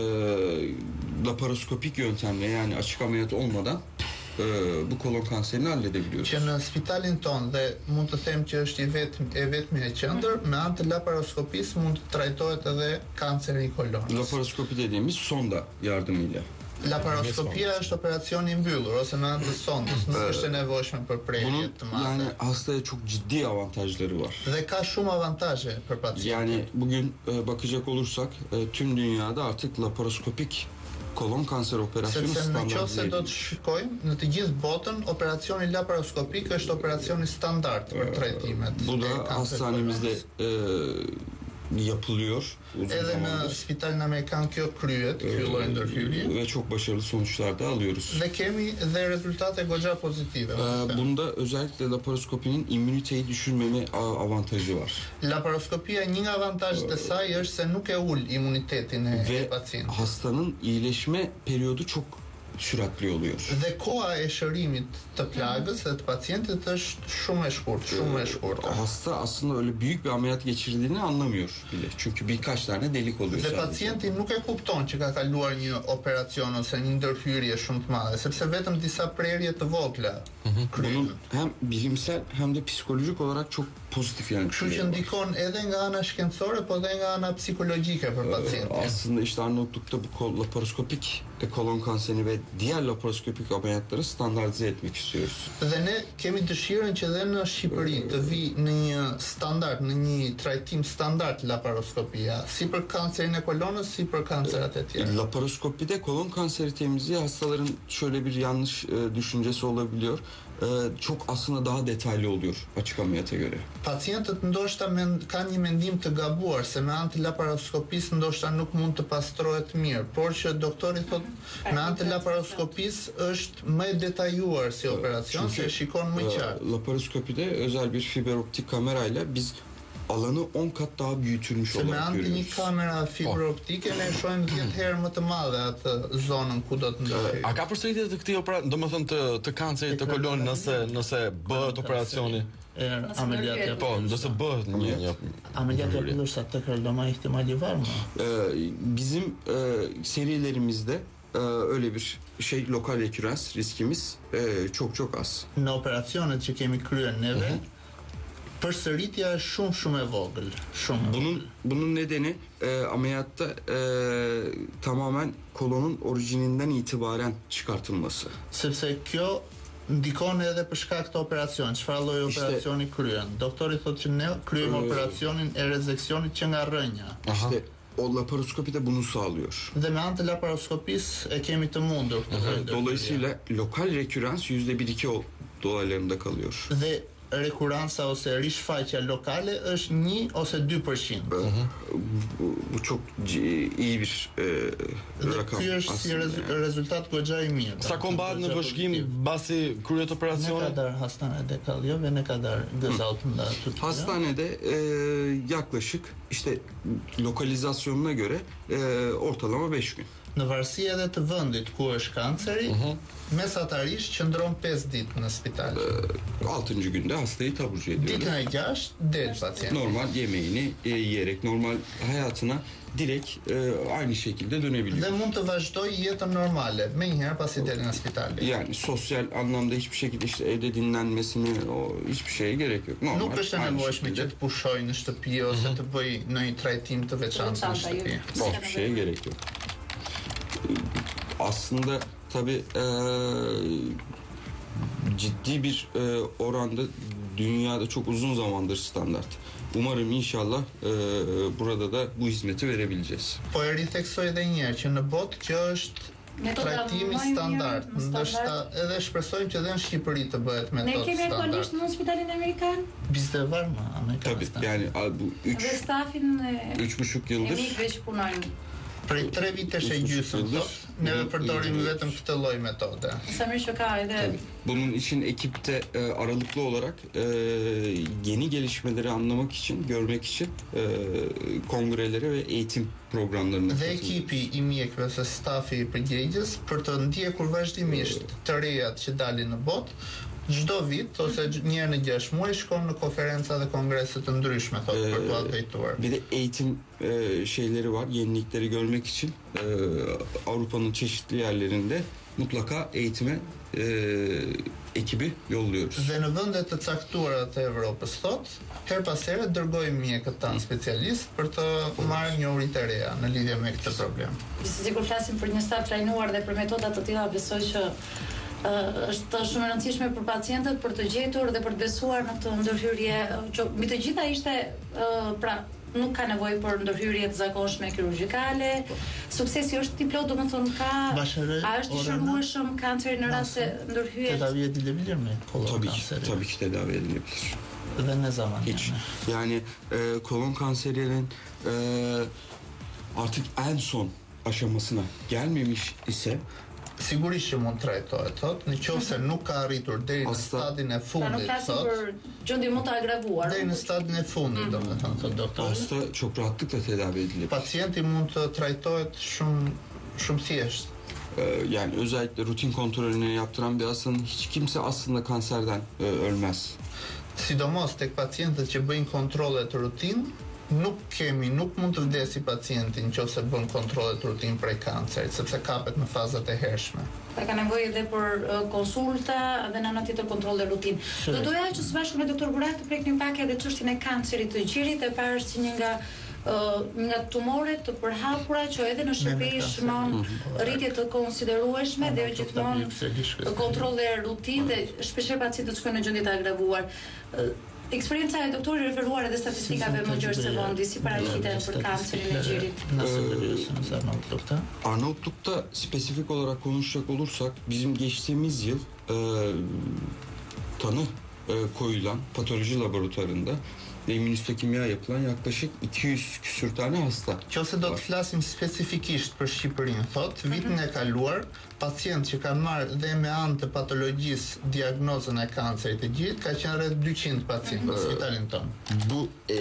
laparoskopik yöntemle yani açık ameliyat olmadan e, bu kolon kanserini halledebiliyoruz. Që në spitalin ton dhe mund të them që është i vetëm e vetmi e qendër, me anë të laparoskopisë mund të trajtohet edhe kanceri i kolonës. Laparoskopi dediğimiz sonda yardımıyla. Laparoskopia është operacioni i mbyllur ose me anë të sondës, nuk është e nevojshme për prerje të madhe. Yani hastaya çok ciddi avantajları var. Dhe ka shumë avantazhe për pacientin. Yani bugün e, bakacak olursak e, tüm dünyada artık laparoskopik kolon kanser operasyonu standart. Sepse nëse do të shikojmë në të gjithë botën, operacioni laparoskopik është operacioni standard për trajtimet. Bu da hastanemizde e, yapılıyor. Edhe në spitalin amerikan kjo kryet, ky lloj ndërhyrje. Ve çok başarılı sonuçlar da alıyoruz. Dhe kemi dhe rezultate goxha pozitive. Ee, bunda özellikle laparoskopinin immüniteyi düşürmeme avantajı var. Laparoskopia një nga avantazhet e saj është se nuk e ul imunitetin e pacientit. Ve hastanın iyileşme periyodu çok süratli oluyor. Dhe koha e shërimit të plagës dhe të pacientit është shumë e shkurtë, shumë e shkurtë. Hasta aslında öyle büyük bir ameliyat geçirdiğini anlamıyor bile. Çünkü birkaç tane delik oluyor. Dhe pacienti nuk e kupton që ka kaluar një operacion ose një ndërhyrje shumë të madhe, sepse vetëm disa prerje të vogla kryen. Bunun hem bilimsel hem de psikolojik olarak çok pozitif yani. Kështu që ndikon edhe nga ana shkencore, po edhe nga ana psikologjike për pacientin. Aslında işte Arnavutluk'ta bu laparoskopik kolon kanserini ve diğer laparoskopik ameliyatları standartize etmek istiyoruz. Dhe ne kemi dëshirën që dhe në Shqipëri të vi në një standard, në një trajtim standard laparoskopia, si për kanserin e kolonës, si për kanserat e tjera. Laparoskopide kolon kanseri temizliği hastaların şöyle bir yanlış e, düşüncesi olabiliyor. E, çok aslında daha detaylı oluyor açık ameliyata göre. Pacientët ndoshta men, kanë një mendim të gabuar se me anë të laparoskopisë ndoshta nuk mund të pastrohet mirë, por që doktori thot me anë të laparoskopisë është më e detajuar si operacion, se shikon më qartë. E, laparoskopide özel bir fiber optik kamerayla biz alanı on kat daha büyütülmüş Se me olarak anë të një görüyoruz. kamera fiber optike ne shohim dhjetë herë më të madhe atë zonën ku do të ndodhë. A ka përsëritje të këtij operacioni, domethënë të të kancerit të kolon nëse nëse bëhet operacioni? Ameliyat Po, nëse bëhet një një ameliyat yapılırsa tekrarlama ihtimali var mı? Ee, bizim e, serilerimizde e, öyle bir şey lokal rekürans riskimiz e, çok çok az. Në operacionet që kemi kryer neve, përsëritja është shumë shumë e vogël, shumë. Bunun bunun nedeni e, ameliyatta e, tamamen kolonun orijininden itibaren çıkartılması. Sepse kjo ndikon edhe për shkak të operacionit, çfarë lloj operacioni kryen. Doktori thotë që ne kryejmë Ee, operacionin e rezeksionit që nga rrënja. İşte o laparoskopi de bunu sağlıyor. Dhe me anë të laparoskopisë e kemi të mundur. Dolayısıyla lokal rekürans yüzde bir iki o dolaylarında kalıyor. Dhe rekuransa ose rishfaqja lokale është një ose dy përqind. Bu, bu çok c- iyi bir e, Dhe rakam ky është si aslında. rez- rezultat goxha i mirë. Sa kohë mbahet në vëzhgim mbasi kryet operacioni? Ne kadar hastanede kalıyor ve ne kadar göz altında tutuluyor? Hastanede e, yaklaşık işte lokalizasyonuna göre e, ortalama beş gün. Në varësi edhe të vendit ku është kanceri, mesatarisht qëndron pesë ditë në spital. Altıncı günde hastayı taburcu ediyoruz. Ditën e gjashtë del pacient. Normal yemeğini e, yiyerek normal hayatına direkt e, aynı şekilde dönebiliyor. Dhe mund të vazhdoj jetën normale, me njëherë pasi del nga spitali. Yani sosyal anlamda hiçbir şekilde işte evde dinlenmesini o hiçbir şeye gerek yok. Normal. Nuk është e aynı nevojshme şekilde. që të pushoj në shtëpi ose të bëj ndonjë trajtim të veçantë në shtëpi. Po, hiçbir şeye gerek yok. Aslında tabii e, ciddi bir e, oranda dünyada çok uzun zamandır standart. Umarım inşallah e, burada da bu hizmeti verebileceğiz. Po e ritheksoj edhe një herë që në botë kjo është trajtimi standard. Ndoshta edhe shpresojmë që edhe në Shqipëri të bëhet Ne metodë kemi standard. aktualisht në spitalin amerikan Bizde var mı Amerikan? Tabii yani a, bu üç, dhe stafin e üç buçuk e yıldır mikëve që punojnë. Prej tre vitesh e gjysmë thot, neve përdorim vetëm këtë lloj metode. Sa mirë që ka edhe bunun için ekipte e, aralıklı olarak e, yeni gelişmeleri anlamak için, görmek için e, kongrelere ve eğitim programlarına Dhe katılıyoruz. ekipi i mjekëve ose stafi i përgjegjës për të ndjekur vazhdimisht të rejat që dalin në botë, çdo vit ose një herë në gjashtë muaj shkon në konferenca dhe kongrese të ndryshme thotë për t'u updateuar. Bir de eğitim e, şeyleri var, yenilikleri görmek için e, Avrupa'nın çeşitli yerlerinde mutlaka eğitime e, ekibi yolluyoruz. Dhe në vende të caktuara të Evropës thot, her pas here dërgojmë mjekët tanë specialistë për të marrë njohuri të reja në lidhje me këtë problem. sikur flasim për një staf trajnuar dhe për metoda të tilla, besoj që uh, është shumë e rëndësishme për pacientët për të gjetur dhe për të besuar në këtë ndërhyrje që mbi të gjitha ishte uh, pra nuk ka nevojë për ndërhyrje të zakonshme kirurgjikale. Suksesi është i plot, domethënë ka Başarı a është i oranı shërbueshëm kanceri në rast se ndërhyjet tedavi edilebilir mi kolon Tabii ki, kanseri? tabii ki tedavi edilebilir. Dhe ne zaman Hiç. yani? Yani e, kolon kanserinin e, artık en son aşamasına gelmemiş ise Sigurisht që mund trajtohet, thot, në qoftë se nuk ka arritur deri në stadin e pra nuk fundit, flasim thot, për gjendje më të agravuar. deri në stadin e fundit, domethënë, thot doktori. hasta çok rahatlıkla tedavi edilebilir. Pacienti mund të trajtohet shumë shumë thjesht. E, yani özellikle rutin kontrolünü yaptıran bir hastanın hiç kimse aslında kanserden e, ölmez. Sidomos tek pacientët që bëjnë kontrolle të rutinë, nuk kemi, nuk mund të vdesi pacienti nëse bën kontrolle të rutinë prej kancerit, sepse kapet në fazat e hershme. Pra ka nevojë edhe për uh, konsulta dhe në anë tjetër kontrolle rutinë. Do doja që së bashku me doktor Burak të preknim pak edhe çështjen e kancerit të gjirit, e parë si një nga nga tumoret të përhapura që edhe në Shqipëri shmon rritje të konsiderueshme dhe gjithmonë kontrolle rutinë dhe shpeshherë pacientët shkojnë në gjendje të agravuar. Eksperienca e doktorit referuar edhe statistikave më gjerë se vondi si paraqiten për kancerin e gjirit. Nasıl Arnavutluk'ta? Arnavutluk'ta spesifik olarak konuşacak olursak bizim geçtiğimiz yıl e, tanı e, koyulan patoloji laboratuvarında ve immünositokimya yapılan yaklaşık iki yüz küsür tane hasta. Nëse do të flasim spesifikisht për Shqipërinë, thot, vitin e kaluar, pacient që kanë marrë dhe me anë të patologjisë diagnozën e kancerit të gjirit, ka qenë rreth dyqind pacientë në spitalin tonë. Bu e,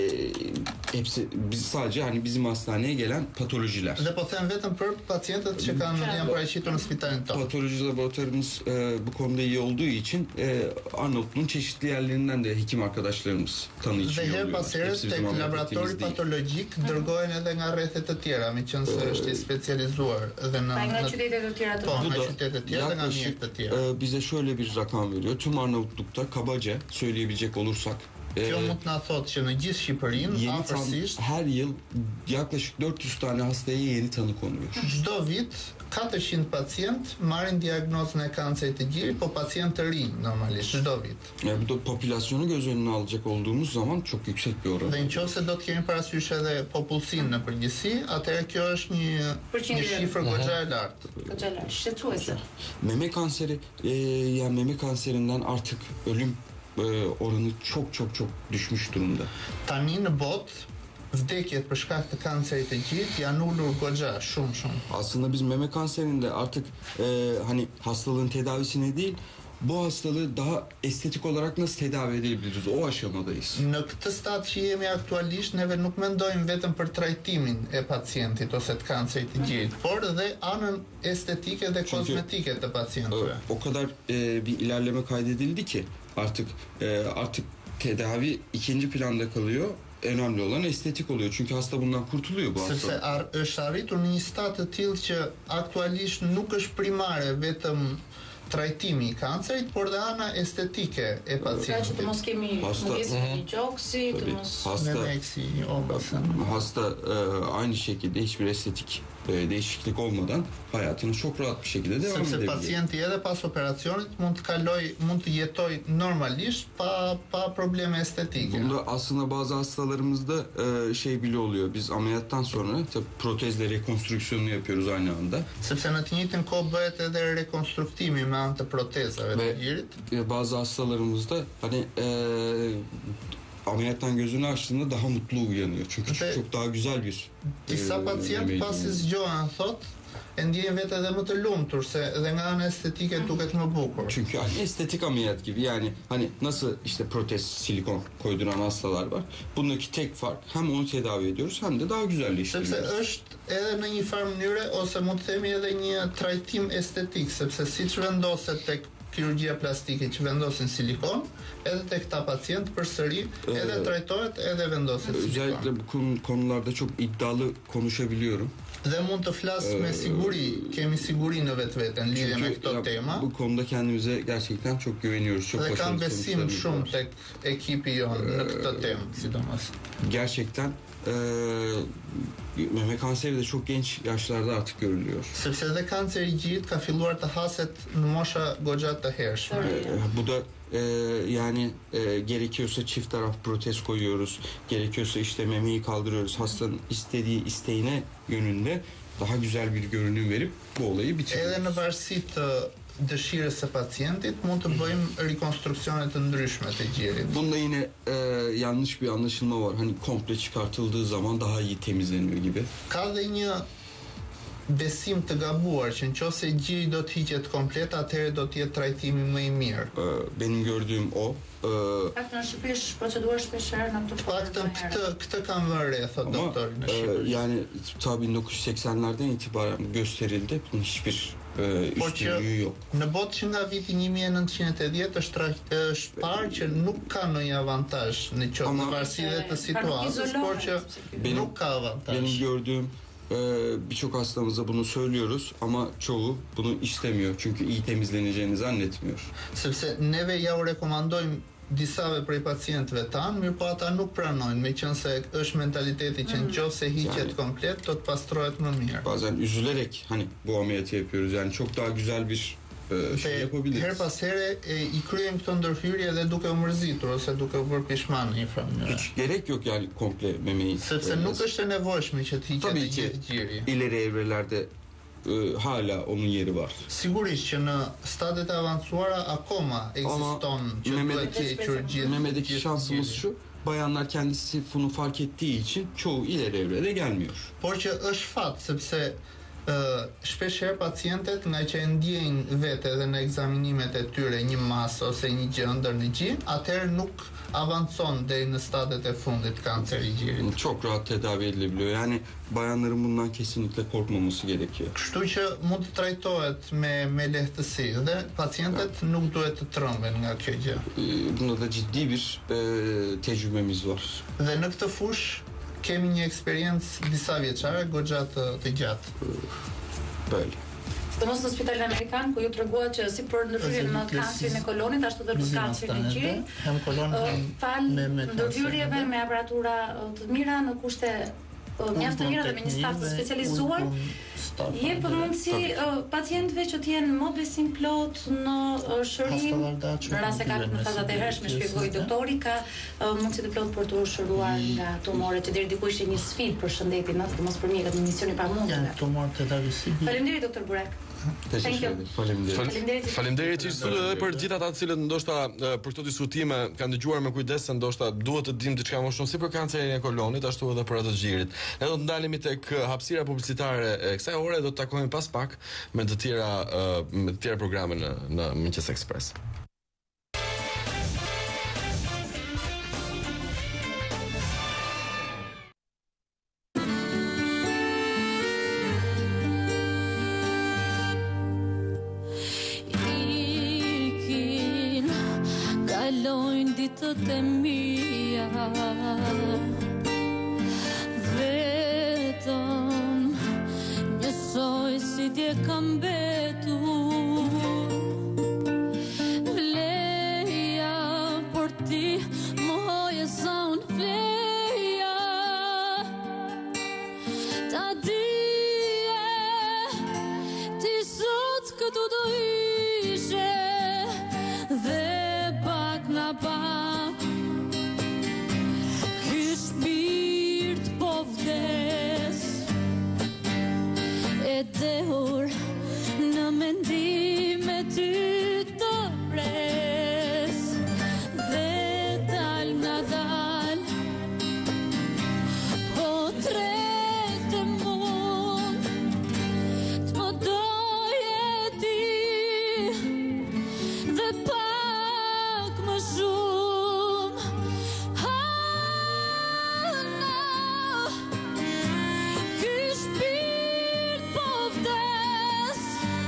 hepsi biz sadece hani bizim hastaneye gelen patolojiler. Dhe po them vetëm për pacientët që kanë janë paraqitur në spitalin tonë. Patoloji laboratuvarımız e, bu konuda iyi olduğu için e, Arnavutluğun çeşitli yerlerinden de hekim arkadaşlarımız tanıyıcı Dhe her pas here tek laboratori patologjik dërgohen edhe nga rrethet të tjera, meqense është i specializuar dhe në nga qytetet e tjera të po, nga qytetet e tjera dhe nga mjekët të tjera. E, bize şöyle bir rakam veriyor. Tüm Arnavutluk'ta kabaca söyleyebilecek olursak Kjo mund të na thotë që në gjithë Shqipërinë afërsisht her yıl yaklaşık dört yüz tane hastaya yeni tanı konuluyor. Çdo vit katërqind pacient marrin diagnozën e kancerit të gjirit, po pacient të rinj normalisht çdo vit. Yani bu da popülasyonu göz önüne alacak olduğumuz zaman çok yüksek bir oran. Dhe nëse do të kemi parasysh edhe popullsinë në përgjithësi, atëherë kjo është një një shifër goxha e lartë. Goxha e lartë, shqetësuese. Meme kanseri e, yani meme kanserinden artık ölüm e, oranı çok çok çok düşmüş durumda. Tani në botë vdekjet për shkak të kancerit të gjirit janë ulur goxha shumë shumë. Aslında biz meme kanserinde artık e, hani hastalığın tedavisine değil, bu hastalığı daha estetik olarak nasıl tedavi edebiliriz? O aşamadayız. Në këtë stad që jemi aktualisht, neve nuk mendojmë vetëm për trajtimin e pacientit ose të kancerit të gjirit, por edhe anën estetike dhe kozmetike të pacientëve. O kadar e, bir ilerleme kaydedildi ki artık e, artık tedavi ikinci planda kalıyor. Önemli olan estetik oluyor. Çünkü hasta bundan kurtuluyor bu hasta. Sepse ar, është arritur në një stad të tillë që aktualisht nuk është primare vetëm trajtimi i kancerit, por dhe ana estetike e pacientit. Pra që të mos kemi mungesë të gjoksi, të mos memeksi olmasın. Hasta e, aynı şekilde hiçbir estetik e, değişiklik olmadan hayatını çok rahat bir şekilde devam Sepse edebiliyor. pacienti edhe pas operacionit mund të kaloj, mund të jetoj normalisht pa pa probleme estetike. Bunda aslında bazı hastalarımızda e, şey bile oluyor. Biz ameliyattan sonra tabii protezle rekonstrüksiyonunu yapıyoruz aynı anda. Sepse në të njëjtin kohë bëhet edhe rekonstruktimi me anë të protezave të gjirit. E, bazı hastalarımızda hani e, ameliyattan gözünü açtığında daha mutlu uyanıyor. Çünkü çok, çok daha güzel bir disa e, pacient pasi zgjohen thot e ndjen vetë edhe më të lumtur se edhe nga ana estetike duket më bukur. Çünkü hani estetik ameliyat gibi, yani hani nasıl işte protez, silikon koyduran hastalar var. Bundaki tek fark hem onu tedavi ediyoruz hem de daha güzelleştiriyoruz. Sepse është edhe në një farë mënyre ose mund të themi edhe një trajtim estetik, sepse siç vendoset tek kirurgjia plastike që vendosin silikon, edhe tek këta pacient përsëri edhe trajtohet edhe vendoset silikon. Özellikle bu konu, konularda çok iddialı konuşabiliyorum. Dhe mund të flas me siguri, kemi siguri në vetvete në lidhje me këto tema. Bu konuda kendimize gerçekten çok güveniyoruz. Çok dhe kam başarılı besim sonuçlarımız shumë var. tek ekipi jonë në këtë temë, sidomos. Gerçekten e, meme kanseri de çok genç yaşlarda artık görülüyor. Sepse edhe kanceri i gjirit ka filluar të haset në mosha goxha të hershme. E, bu da e, yani e, gerekiyorsa çift taraf protez koyuyoruz. Gerekiyorsa işte memeyi kaldırıyoruz. Hastanın istediği isteğine yönünde daha güzel bir görünüm verip bu olayı bitiriyoruz. Edhe në varësi të dëshirës së pacientit mund të bëjmë rekonstruksione të ndryshme të gjirit. Bunda yine e, yanlış bir anlaşılma var. Hani komple çıkartıldığı zaman daha iyi temizleniyor gibi. Ka dhe një besim të gabuar që nëse gjiri do të hiqet komplet, atëherë do të jetë trajtimi më i mirë. E, benim gördüğüm o. E, Pak në Shqipëri është proceduar shpeshherë në këtë formë. Paktën këtë këtë kam vënë re, thot doktori në e, Shqipëri. yani ta bin dokuz yüz seksenlerden itibaren gösterildi. Bunun hiçbir e, Por që üstünlüğü yok. në botë që nga viti një mijë e nëntëqind e dhjetë është tra- është parë që nuk ka ndonjë avantazh në qoftë në varësi dhe të situatës, por që nuk ka avantazh. Benim gördüğüm e, birçok hastamıza bunu söylüyoruz ama çoğu bunu istemiyor. Çünkü iyi temizleneceğini zannetmiyor. Sepse neve ja u rekomandojmë disave prej pacientëve tanë, mirë po ata nuk pranojnë, me qenë se është mentaliteti që nëse hiqet komplet, do të pastrohet më mirë. Bazen üzülerek hani bu ameliyatı yapıyoruz. Yani çok daha güzel bir e, şey yapabiliriz. Her pas here e, i kryejm këto ndërhyrje dhe duke u mërzitur ose duke u bërë pishman në një farë. Hiç gerek yok yani komple memeyi. Sepse nuk është e nevojshme që të hiqet Tabii ki gjiri. ileri evrelerde e, hala onun yeri var. Sigurisht që në stadiet e avancuara akoma ekziston që duhet të hequr gjithë. Memedeki şansımız şu. Bayanlar kendisi bunu fark ettiği için çoğu ileri evrede gelmiyor. Por që është fat sepse Uh, shpesh herë pacientët nga që e ndjejnë vetë edhe në ekzaminimet e tyre një masë ose një gjë ndër në gjin, atëherë nuk avancon deri në stadiet e fundit kanceri i gjirit. Çok rahat tedavi edilebiliyor. Yani bayanların bundan kesinlikle korkmaması gerekiyor. Kështu që mund të trajtohet me me lehtësi dhe pacientët nuk duhet të trëmben nga kjo gjë. Bunda da ciddi bir e, tecrübemiz var. Dhe në këtë fushë kemi një eksperiencë disa vjeçare goxha të, të gjatë. Böyle. Sidomos në spitalin amerikan ku ju treguat që si për ndërhyrjen në kancerin e kolonit ashtu edhe për kancerin e gjirit. Hem kolonin fal ndërhyrjeve me aparatura të mira në kushte mjaft të mira dhe me një staf të specializuar. Jep mundësi uh, pacientëve që të jenë më besim plot në uh, shërim, në rast se ka në fazat e hershme, shpjegoi doktori, ka uh, mundësi të plot për të shëruar nga tumoret që deri diku ishte një sfidë për shëndetin, sidomos për mjekët në mision i pamundur. Tumor të davisi. Faleminderit doktor Burek. Faleminderit. Faleminderit. Faleminderit që studio edhe për gjithë ata të cilët ndoshta për këto diskutime kanë dëgjuar me kujdes se ndoshta duhet të dimë diçka më shumë si për kancerin e kolonit ashtu edhe për atë të gjirit. Ne do të ndalemi tek hapësira publicitare e kësaj ore, do të takohemi pas pak me të tjera me të tjera programe në në Mëngjes Ekspres. Kalojnë ditët e mia vetëm njësoj si dje kam betur vleja por ti më hoje sa unë vleja ta dije ti sot këtu do ishe dhe na pak ky shpirt po vdes e dehur në mendime ty të pres dhe dal nga dal po tretë mund të më doje ti dhe pa shumë ah, no. Ky shpirt po vdes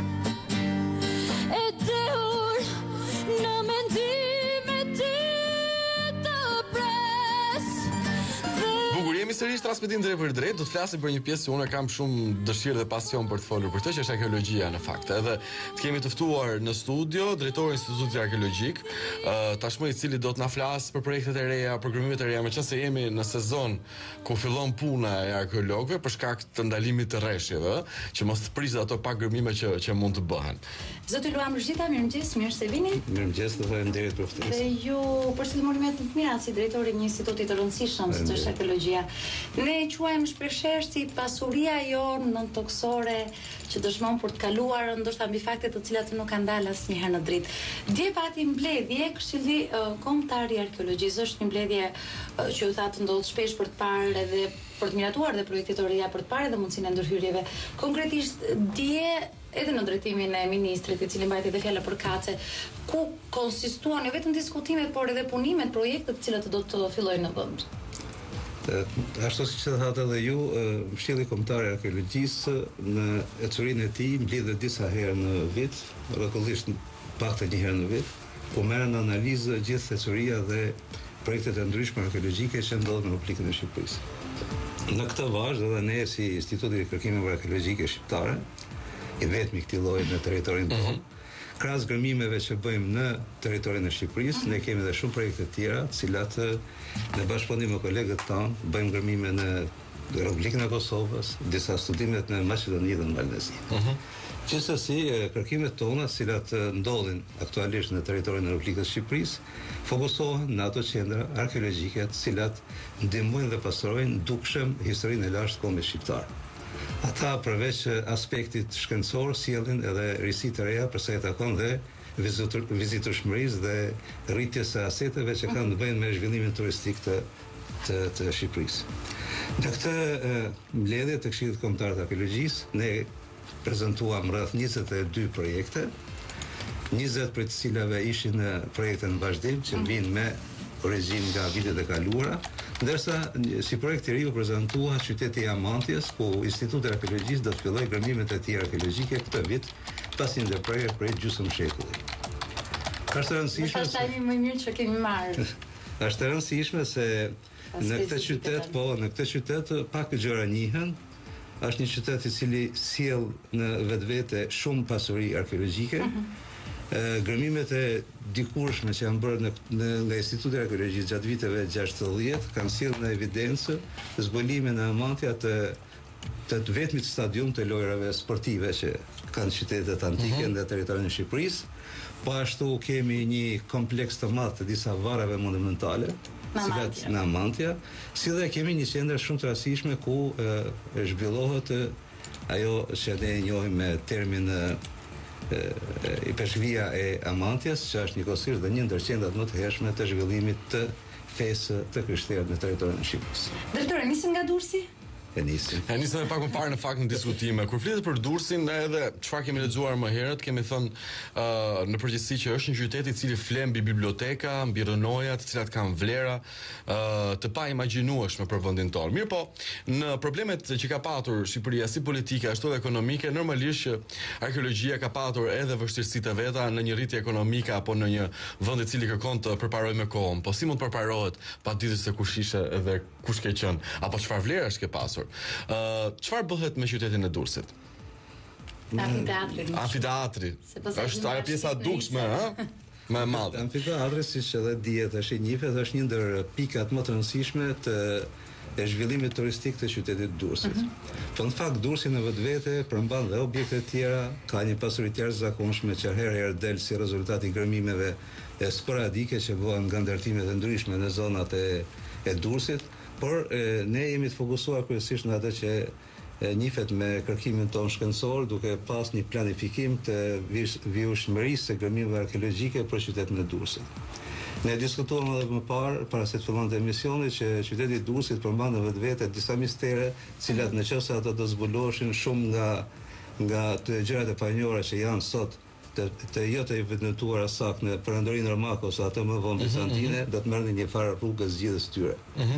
e dehur në mendime ty të pres Bukur, jemi sërish transmetim drejt për drejt, do të flasim për një pjesë që unë kam shumë dëshirë dhe pasion për të folur për të, që është arkeologjia në fakt. Edhe të kemi të ftuar në studio drejtori i Institutit Arkeologjik, uh, tashmë i cili do të na flasë për projektet e reja, programimet e reja, meqense jemi në sezon ku fillon puna e arkeologëve për shkak të ndalimit të rreshjeve, që mos të prisë ato pagërmime që që mund të bëhen. Zoti Luam Rëzhita, mirëmëngjes, mirë se vini. Mirëmëngjes, dhe faleminderit për ftesën. Dhe ju përsëri morimet të mira si drejtori i një instituti të rëndësishëm si është arkeologjia. Ne e quajmë shpeshherë si pasuria jonë nëntoksore që dëshmon për të kaluar ndoshta mbi fakte të cilat nuk kanë dalë asnjëherë në dritë. Dje pati mbledhje Këshilli uh, Kombëtar i Arkeologjisë, është një mbledhje uh, që ju thatë ndodh shpesh për të parë edhe për të miratuar dhe projektet e reja për të parë edhe mundësinë e ndërhyrjeve. Konkretisht dje edhe në drejtimin e ministrit, i cili mbajti edhe fjala për kace, ku konsistuan jo vetëm diskutimet, por edhe punimet, projektet të cilat do të fillojnë në vend. Ashtu siç e thatë edhe ju, Këshilli Kombëtar i Arkeologjisë në ecurinë e tij mbledhet disa herë në vit, rrotullisht pak të një herë në vit, ku merren në analizë gjithë ecuria dhe projektet e ndryshme arkeologjike që ndodhen në Republikën e Shqipërisë. Në këtë vazhd edhe ne si Instituti i Kërkimeve Arkeologjike Shqiptare, i vetmi këtij lloji në territorin tonë, krahas gërmimeve që bëjmë në territorin e Shqipërisë, ne kemi edhe shumë projekte të tjera, të cilat në bashkëpunim me kolegët tanë bëjmë gërmime në Republikën e Kosovës, disa studimet në Maqedoni dhe në Malnezi. Gjithsesi, kërkimet tona, të cilat ndodhin aktualisht në territorin e Republikës së Shqipërisë, fokusohen në ato qendra arkeologjike, të cilat ndihmojnë dhe pastrojnë dukshëm historinë e lashtë të kombit shqiptar. Ata përveç aspektit shkencor sjellin edhe risi të reja përsa i takon dhe vizitueshmërisë dhe rritjes së aseteve që kanë të bëjnë me zhvillimin turistik të të, të Shqipërisë. Në këtë mbledhje të Këshillit Kombëtar të Arkeologjisë, ne prezantuam rreth njëzet e dy projekte, njëzet prej të cilave ishin projekte në vazhdim që vinë me origjinë nga vitet e kaluara, ndërsa si projekt i ri u prezantua qyteti i Amantjes, ku Instituti i Arkeologjisë do të fillojë gërmimet e tij arkeologjike këtë vit, pas një ndërprerje prej gjysmë shekulli. Është e rëndësishme. Është tani më mirë që kemi marrë. Është e rëndësishme se në këtë qytet, po, në këtë qytet pak gjëra njihen. Është një qytet i cili sjell në vetvete shumë pasuri arkeologjike. Gërmimet e dikurshme që janë bërë në, në, nga Instituti i Arkeologjisë gjatë viteve gjashtëdhjetë kanë sjellë në evidencë zbulimin e Amantja të të vetmit stadium të lojrave sportive që kanë qytetet antike në territorin e Shqipërisë. Po ashtu kemi një kompleks të madh të disa varreve monumentale, cilat në Amantja, si dhe kemi një qendër shumë të rastishme ku e zhvillohet ajo që ne e njohim me termin i peshvia e Amantjes, që është njëkohësisht dhe një ndër qendrat më të hershme të zhvillimit të fesë të krishterët në territorin e Shqipërisë. Drejtore, nisim nga Durrësi? E nisim. E nisim pak më parë në fakt në diskutime. Kur flitet për Durrësin, ne edhe çfarë kemi lexuar më herët, kemi thënë uh, në përgjithësi që është një qytet i cili flen mbi biblioteka, mbi rënoja, të cilat kanë vlera uh, të pa imagjinueshme për vendin tonë. Mirë po, në problemet që ka patur Shqipëria si politike ashtu edhe ekonomike, normalisht që arkeologjia ka patur edhe vështirësitë e veta në një rritje ekonomike apo në një vend i cili kërkon të përparojë me kohën. Po si mund të përparohet paditësh se kush ishe edhe kush ke qenë, apo çfarë vlerash ke pasur? Çfarë uh, bëhet me qytetin e Durrësit? Amfiteatri. Amfiteatri. Është ajo pjesa e dukshme, ëh? Më e madhe. Amfiteatri, siç edhe dihet, është i njëjtë, është një ndër pikat më të rëndësishme të e zhvillimit turistik të qytetit Durrësit. Mm -hmm. Po në fakt Durrësi në vetvete përmban dhe objekte të tjera, ka një pasuri të jashtëzakonshme që herë herë del si rezultat i gërmimeve e sporadike që bëhen nga ndërtimet e ndryshme në zonat e, e Durrësit, por e, ne jemi të fokusuar kryesisht në atë që e, njihet me kërkimin ton shkencor, duke pas një planifikim të vijshmërisë së gërmimeve arkeologjike për qytetin e Durrësit. Ne diskutuam edhe më parë, para se të fillonte emisioni, që qyteti i Durrësit përmban në vetvete disa mistere, të cilat nëse ato do zbuloheshin shumë nga nga të gjërat e panjohura që janë sot të, të jo të evidentuara saktë në perëndorinë romake ose ato më vonë bizantine, do të merrnin një farë rrugë zgjidhjes tyre.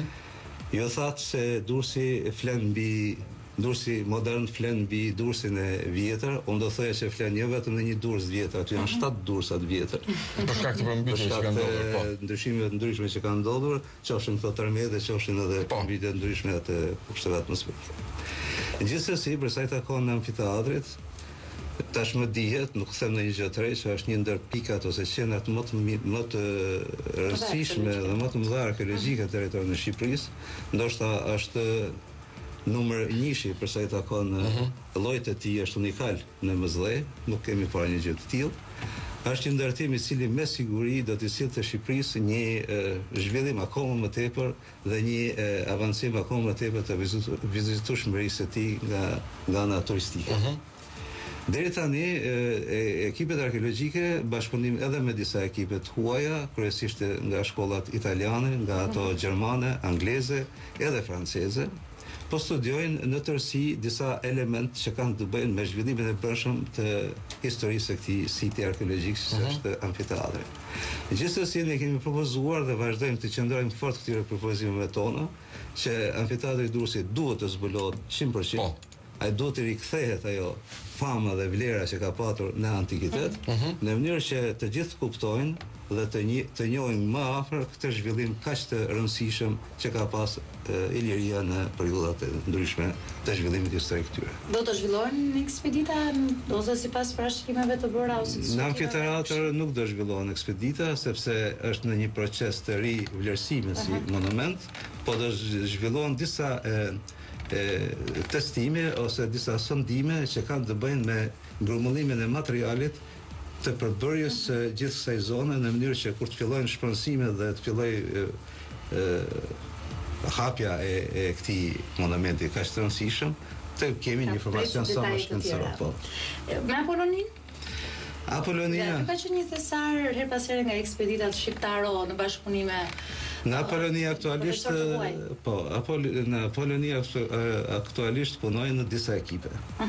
Jo thatë se Durrësi flen mbi Durrësi modern flen mbi Durrësin e vjetër, unë do thoya që flen jo vetëm në një Durrës vjetër, aty janë shtatë Durrësa të vjetër. Për shkak të përmbytjeve që kanë ndodhur, po. Ndryshimeve të ndryshme që kanë ndodhur, qofshin këto tërmete, qofshin edhe përmbytje të ndryshme të kushteve atmosferike. Gjithsesi, për sa i takon amfiteatrit, tashmë dihet, nuk them në një gjë të re, që është një ndër pikat ose qendrat më të më të rëndësishme dhe më të mëdha arkeologjike të territorit të Shqipërisë, ndoshta është numër njëshi për sa i takon uh -huh. llojit e tij është unikal në Mëzllë, nuk kemi para një gjë të tillë. Është një ndërtim i cili me siguri do të sillte Shqipërisë një e, zhvillim akoma më tepër dhe një e, avancim akoma më tepër të vizitueshmërisë së tij nga nga ana turistike. Uh -huh. Deri tani e, e, ekipet arkeologjike bashkëpunim edhe me disa ekipe të huaja, kryesisht nga shkollat italiane, nga ato gjermane, angleze, edhe franceze, po studiojnë në tërësi disa element që kanë të bëjnë me zhvillimin e brendshëm të historisë së këtij siti arkeologjik që uh-huh. është amfiteatri. Gjithsesi ne kemi propozuar dhe vazhdojmë të qëndrojmë fort këtyre propozimeve tona që amfiteatri i Durrësit duhet të zbulohet njëqind përqind. Po. Ai duhet të rikthehet ajo fama dhe vlera që ka patur në antikitet, uh-huh. në mënyrë që të gjithë kuptojnë dhe të, një, të njohim më afër këtë zhvillim kaq të rëndësishëm që ka pas e, Iliria në periudhat e ndryshme të zhvillimit historik këtyre. Do të zhvillohen ekspedita ose sipas parashikimeve të bëra ose të Në amfiteatër nuk do zhvillohen ekspedita sepse është në një proces të ri vlerësimi si Aha. monument, po do zhvillohen disa e, e, testime ose disa sondime që kanë të bëjnë me grumbullimin e materialit të përbërjes së gjithë kësaj zone në mënyrë që kur të fillojnë shpronësimet dhe të fillojë e, e, hapja e, e këtij monumenti kaq të rëndësishëm, të kemi një informacion sa më shkencor. Po. Me Apollonin? Apollonia. Ka qenë një thesar her pas here nga ekspeditat shqiptaro në bashkëpunim me Në Apollonia aktualisht po, Apol në Apollonia aktualisht punojnë në disa ekipe.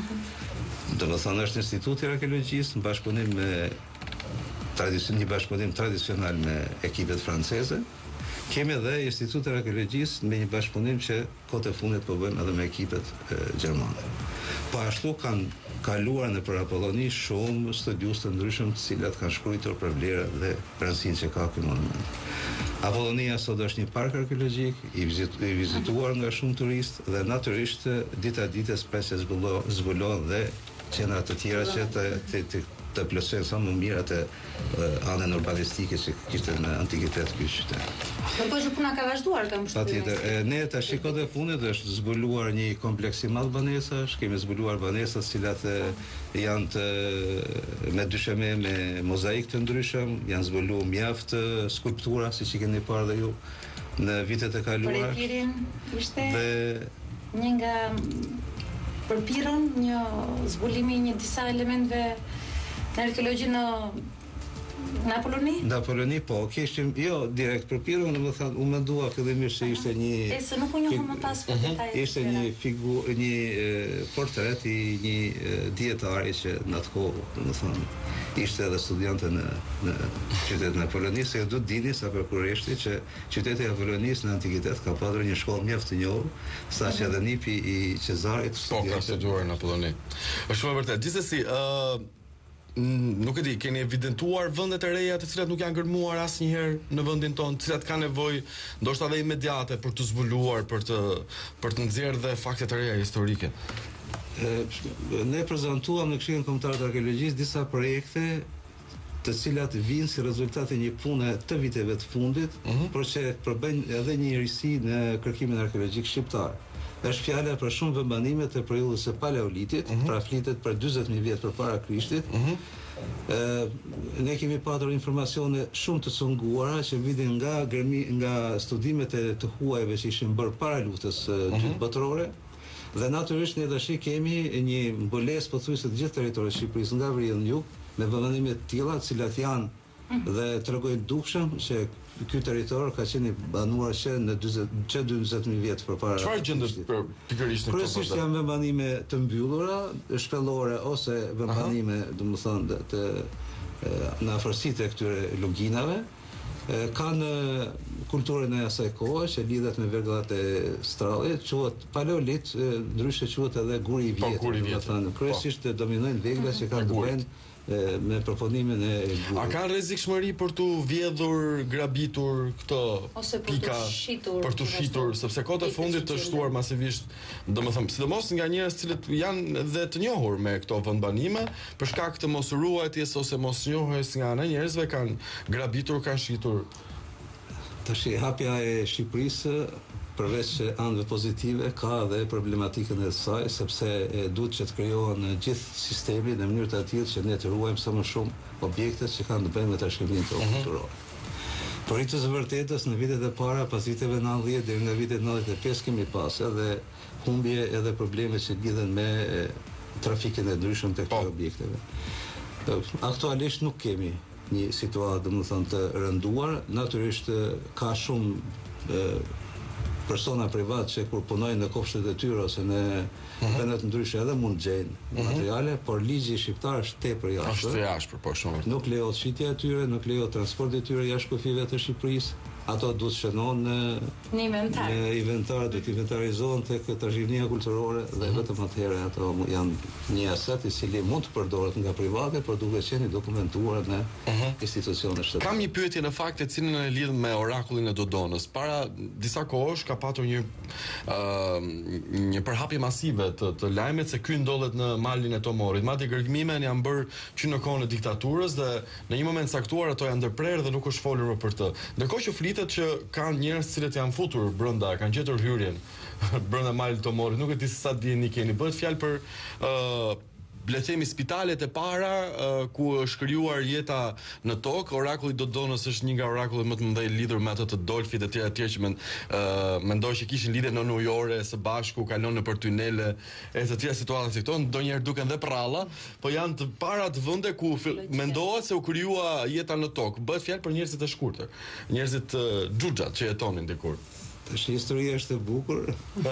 Do të thonë është Instituti i Arkeologjisë në bashkëpunim me tradicion një bashkëpunim tradicional me ekipet franceze. Kemi edhe Institutin e Arkeologjisë me një bashkëpunim që kohët e fundit po bëjmë edhe me ekipet e, gjermane. Po ashtu kanë kaluar në për Apolloni shumë studiusë të ndryshëm të cilat kanë shkruar për vlerën dhe rëndësinë që ka ky monument. Apollonia sot është një park arkeologjik i, vizit, i vizituar nga shumë turistë dhe natyrisht dita ditës pres që zbulohen dhe qendra të tjera që të, të, të, të plotësojnë sa më mirë atë uh, anën urbanistike që kishte në antikitet ky qytet. Po po që puna ka vazhduar kam përshtypjen. Patjetër, ne tash kohët e fundit është zbuluar një kompleks i madh banesash, kemi zbuluar banesa të cilat janë të, me dysheme me mozaik të ndryshëm, janë zbuluar mjaft skulptura siç i keni parë dhe ju në vitet e kaluara. Për Epirin ishte dhe një nga për Piron, një zbulimi një disa elementeve në arkeologji në në Apolloni? Në Apolloni, po, kishim, jo, direkt për Piron, në më thënë, u mendua fillimisht se ishte një... E, se nuk u njohëm më pas për detajet. Ishte një figur, një e, portret i një e, dietari që në atë kohë, në më thënë, ishte edhe studiante në, në qytetin e Apollonisë, se du të dini sa për kurreshti që qyteti i Apollonisë në antikitet ka padur një shkollë mjaft të njohur, saqë edhe nipi i Cezarit po ka studiuar në Apolloni. Është shumë e vërtetë. Gjithsesi, ë nuk e di, keni evidentuar vendet e reja të cilat nuk janë gërmuar asnjëherë në vendin tonë, të cilat kanë nevojë ndoshta edhe imediate për të zbuluar, për të për të nxjerrë dhe fakte të reja historike. E, ne prezantuam në Këshillin Kombëtar të Arkeologjisë disa projekte të cilat vinë si rezultat e një pune të viteve të fundit, uh -huh. por që përbëjnë edhe një njërisi në kërkimin arkeologjik shqiptar. Është fjala për shumë vëmbanime të periudhës së Paleolitit, uh -huh. pra flitet për dyzet mijë vjet përpara Krishtit. Uh -huh. e, ne kemi patur informacione shumë të cunguara që vidin nga gërmi, nga studimet e të huajve që ishin bërë para luftës uh -huh. dytë botërore. Dhe natyrisht ne tash kemi një mbulesë pothuajse të gjithë territorit të Shqipërisë nga veriut në jug me vëmendime të tilla, të cilat janë dhe tregojnë dukshëm që ky territor ka qenë i banuar që në dyzet mijë vjet përpara. Çfarë gjendet për pikërisht në këtë? Kryesisht janë vëmendime të mbyllura, shpellore ose vëmendime, domethënë të, të në afërsitë e këtyre luginave. Kanë kulturën e asaj kohe që lidhet me vergallat e strallit, quhet paleolit, ndryshe quhet edhe guri i vjetër, domethënë kryesisht dominojnë vegla që kanë të bëjnë me përfundimin e gurit. A ka rrezikshmëri për të vjedhur, grabitur këto ose për pika të shitur, për të shitur, sepse kohët e fundit të shtuar masivisht, domethënë, sidomos nga njerëz cilët janë dhe të njohur me këto vendbanime, për shkak të mos ruajtjes ose mos njohjes nga ana e njerëzve kanë grabitur, kanë shitur. Tash hapja e Shqipërisë përveç anëve pozitive ka edhe problematikën e saj, sepse e, duhet që të krijohen gjithë sistemi në mënyrë të tillë që ne të ruajmë sa më shumë objektet që kanë të bëjnë me trashëgiminë tonë kulturore. Por i të së vërtetës në vitet e para, pas viteve nëntëdhjetë deri nga vitet nëntëdhjetë e pesë kemi pas edhe humbje edhe probleme që lidhen me e, trafikin e ndryshëm të këtyre objekteve. Aktualisht nuk kemi një situatë domethënë të rënduar, natyrisht ka shumë e, persona privat që kur punojnë në kopshtet e tyre ose në vendet ndryshe edhe mund gjejnë materiale, por ligji shqiptar është tepër i ashpër. Është i ashpër, po shumë. Nuk lejohet shitja e tyre, nuk lejohet transporti i tyre jashtë kufive të Shqipërisë. ato duhet shënon në Në inventar. Në inventar duhet inventarizohen tek trashëgimia kulturore dhe vetëm atëherë ato janë një aset i cili mund të përdoret nga private, por duhet qenë i dokumentuar në institucione shtetërore. Kam një pyetje në fakt e cilën e lidh me orakullin e Dodonës. Para disa kohësh ka patur një uh, një përhapje masive të, të lajmet se ky ndodhet në malin e Tomorit. Madje gërgmimet janë bërë që në kohën e diktaturës dhe në një moment saktuar ato janë ndërprerë dhe nuk është folur për të. Ndërkohë që flitet që kanë njerëz cilët janë futur brenda, kanë gjetur hyrjen brenda malit të Tomorit. Nuk e di se sa dieni keni. Bëhet fjalë për uh, le të themi spitalet e para uh, ku është krijuar jeta në tokë. Orakulli i Dodonës është një nga orakullet më të mëdhenj lidhur me ato të Dolfit e tjerë tjerë që men, uh, mendoj që kishin lidhje në ujore së bashku, kalon nëpër tunele e të tjera situata si këto, ndonjëherë duken dhe prralla, po janë të para të vende ku mendohet se u krijua jeta në tokë. Bëhet fjalë për njerëzit e shkurtër, njerëzit uh, xhuxhat që jetonin dikur. Tash historia është e bukur.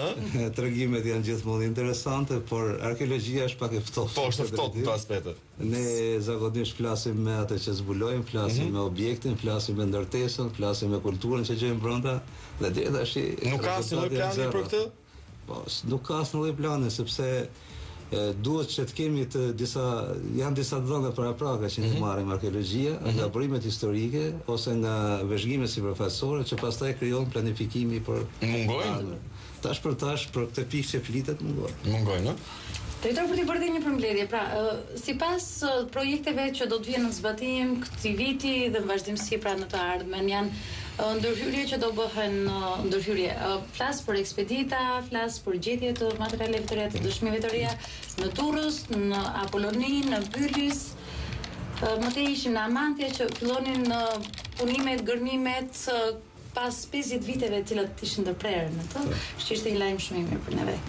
Tregimet janë gjithmonë interesante, por arkeologjia është pak e ftohtë. Po, është ftohtë në aspekte. Ne zakonisht flasim me atë që zbulojmë, flasim mm -hmm. me objektin, flasim me ndërtesën, flasim me kulturën që gjejmë brenda, dhe deri tash nuk ka asnjë lloj plani për këtë? Po, nuk ka asnjë lloj plani sepse duhet që të kemi të disa janë disa dhëna para praka që ne mm -hmm. marrim arkeologjia, mm -hmm. nga burimet historike ose nga vëzhgimet sipërfaqësore që pastaj krijon planifikimi për mungojnë. Tash për tash për këtë pikë që flitet mungojnë. Mungojnë, ëh. Drejtor, për të bërë një përmbledhje, pra, uh, sipas uh, projekteve që do të vijnë në zbatim këtij viti dhe në vazhdimsi pra në të ardhmen, janë uh, ndërhyrje që do bëhen uh, ndërhyrje. Uh, flas për ekspedita, flas për gjetje të materialeve të reja, të dëshmive të reja në Durrës, në Apoloni, në Bylis. Uh, më tej ishin në Amantje që fillonin uh, punimet, gërmimet uh, pas pesëdhjetë viteve të cilat ishin ndërprerë në të, që ishte një lajm shumë i mirë për neve.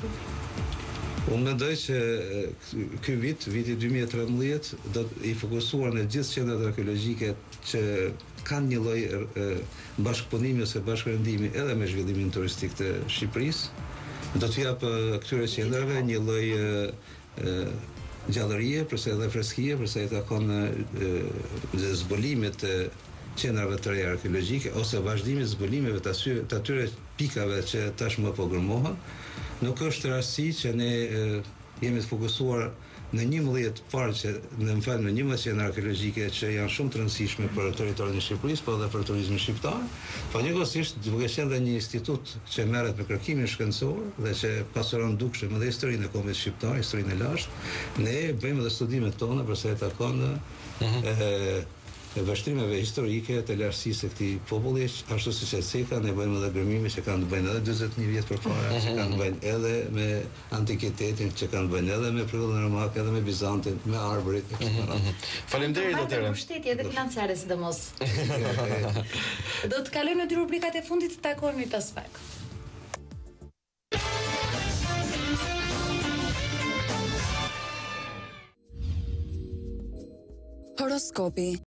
Unë mendoj që ky vit, viti dy mijë e trembëdhjetë, do të i fokusuar në gjithë qendrat arkeologjike që kanë një lloj bashkëpunimi ose bashkërendimi edhe me zhvillimin turistik të Shqipërisë. Do të jap këtyre qendrave një lloj gjallërie, përse edhe freskie, përse i takon zbulimit të qendrave të reja arkeologjike ose vazhdimit zbulimeve të atyre pikave që tashmë po gërmohen. Nuk është rasti që ne e, jemi të fokusuar në njëmbëdhjetë parë që në më falë në njëmbëdhjetë qendra arkeologjike që janë shumë të rëndësishme për territorin e Shqipërisë, po edhe për turizmin shqiptar. Po njëkohësisht duke qenë dhe një institut që merret me kërkimin shkencor dhe që pasuron dukshëm edhe historinë e kombit shqiptar, historinë e lashtë, ne bëjmë edhe studimet tona për sa i takon e, e vështrimeve historike të lartësisë së këtij populli, ashtu siç e theka, ne bëjmë edhe gërmime që kanë të bëjnë edhe dyzet e një vjet përpara, që kanë të bëjnë edhe me antikitetin, që kanë të bëjnë edhe me periudhën romak, edhe me Bizantin, me arbërit e kështu me radhë. Faleminderit atëherë. Mbështetje edhe financiare sidomos. Do të kalojmë në dy rubrikat e fundit, të takohemi pas pak. Horoskopi.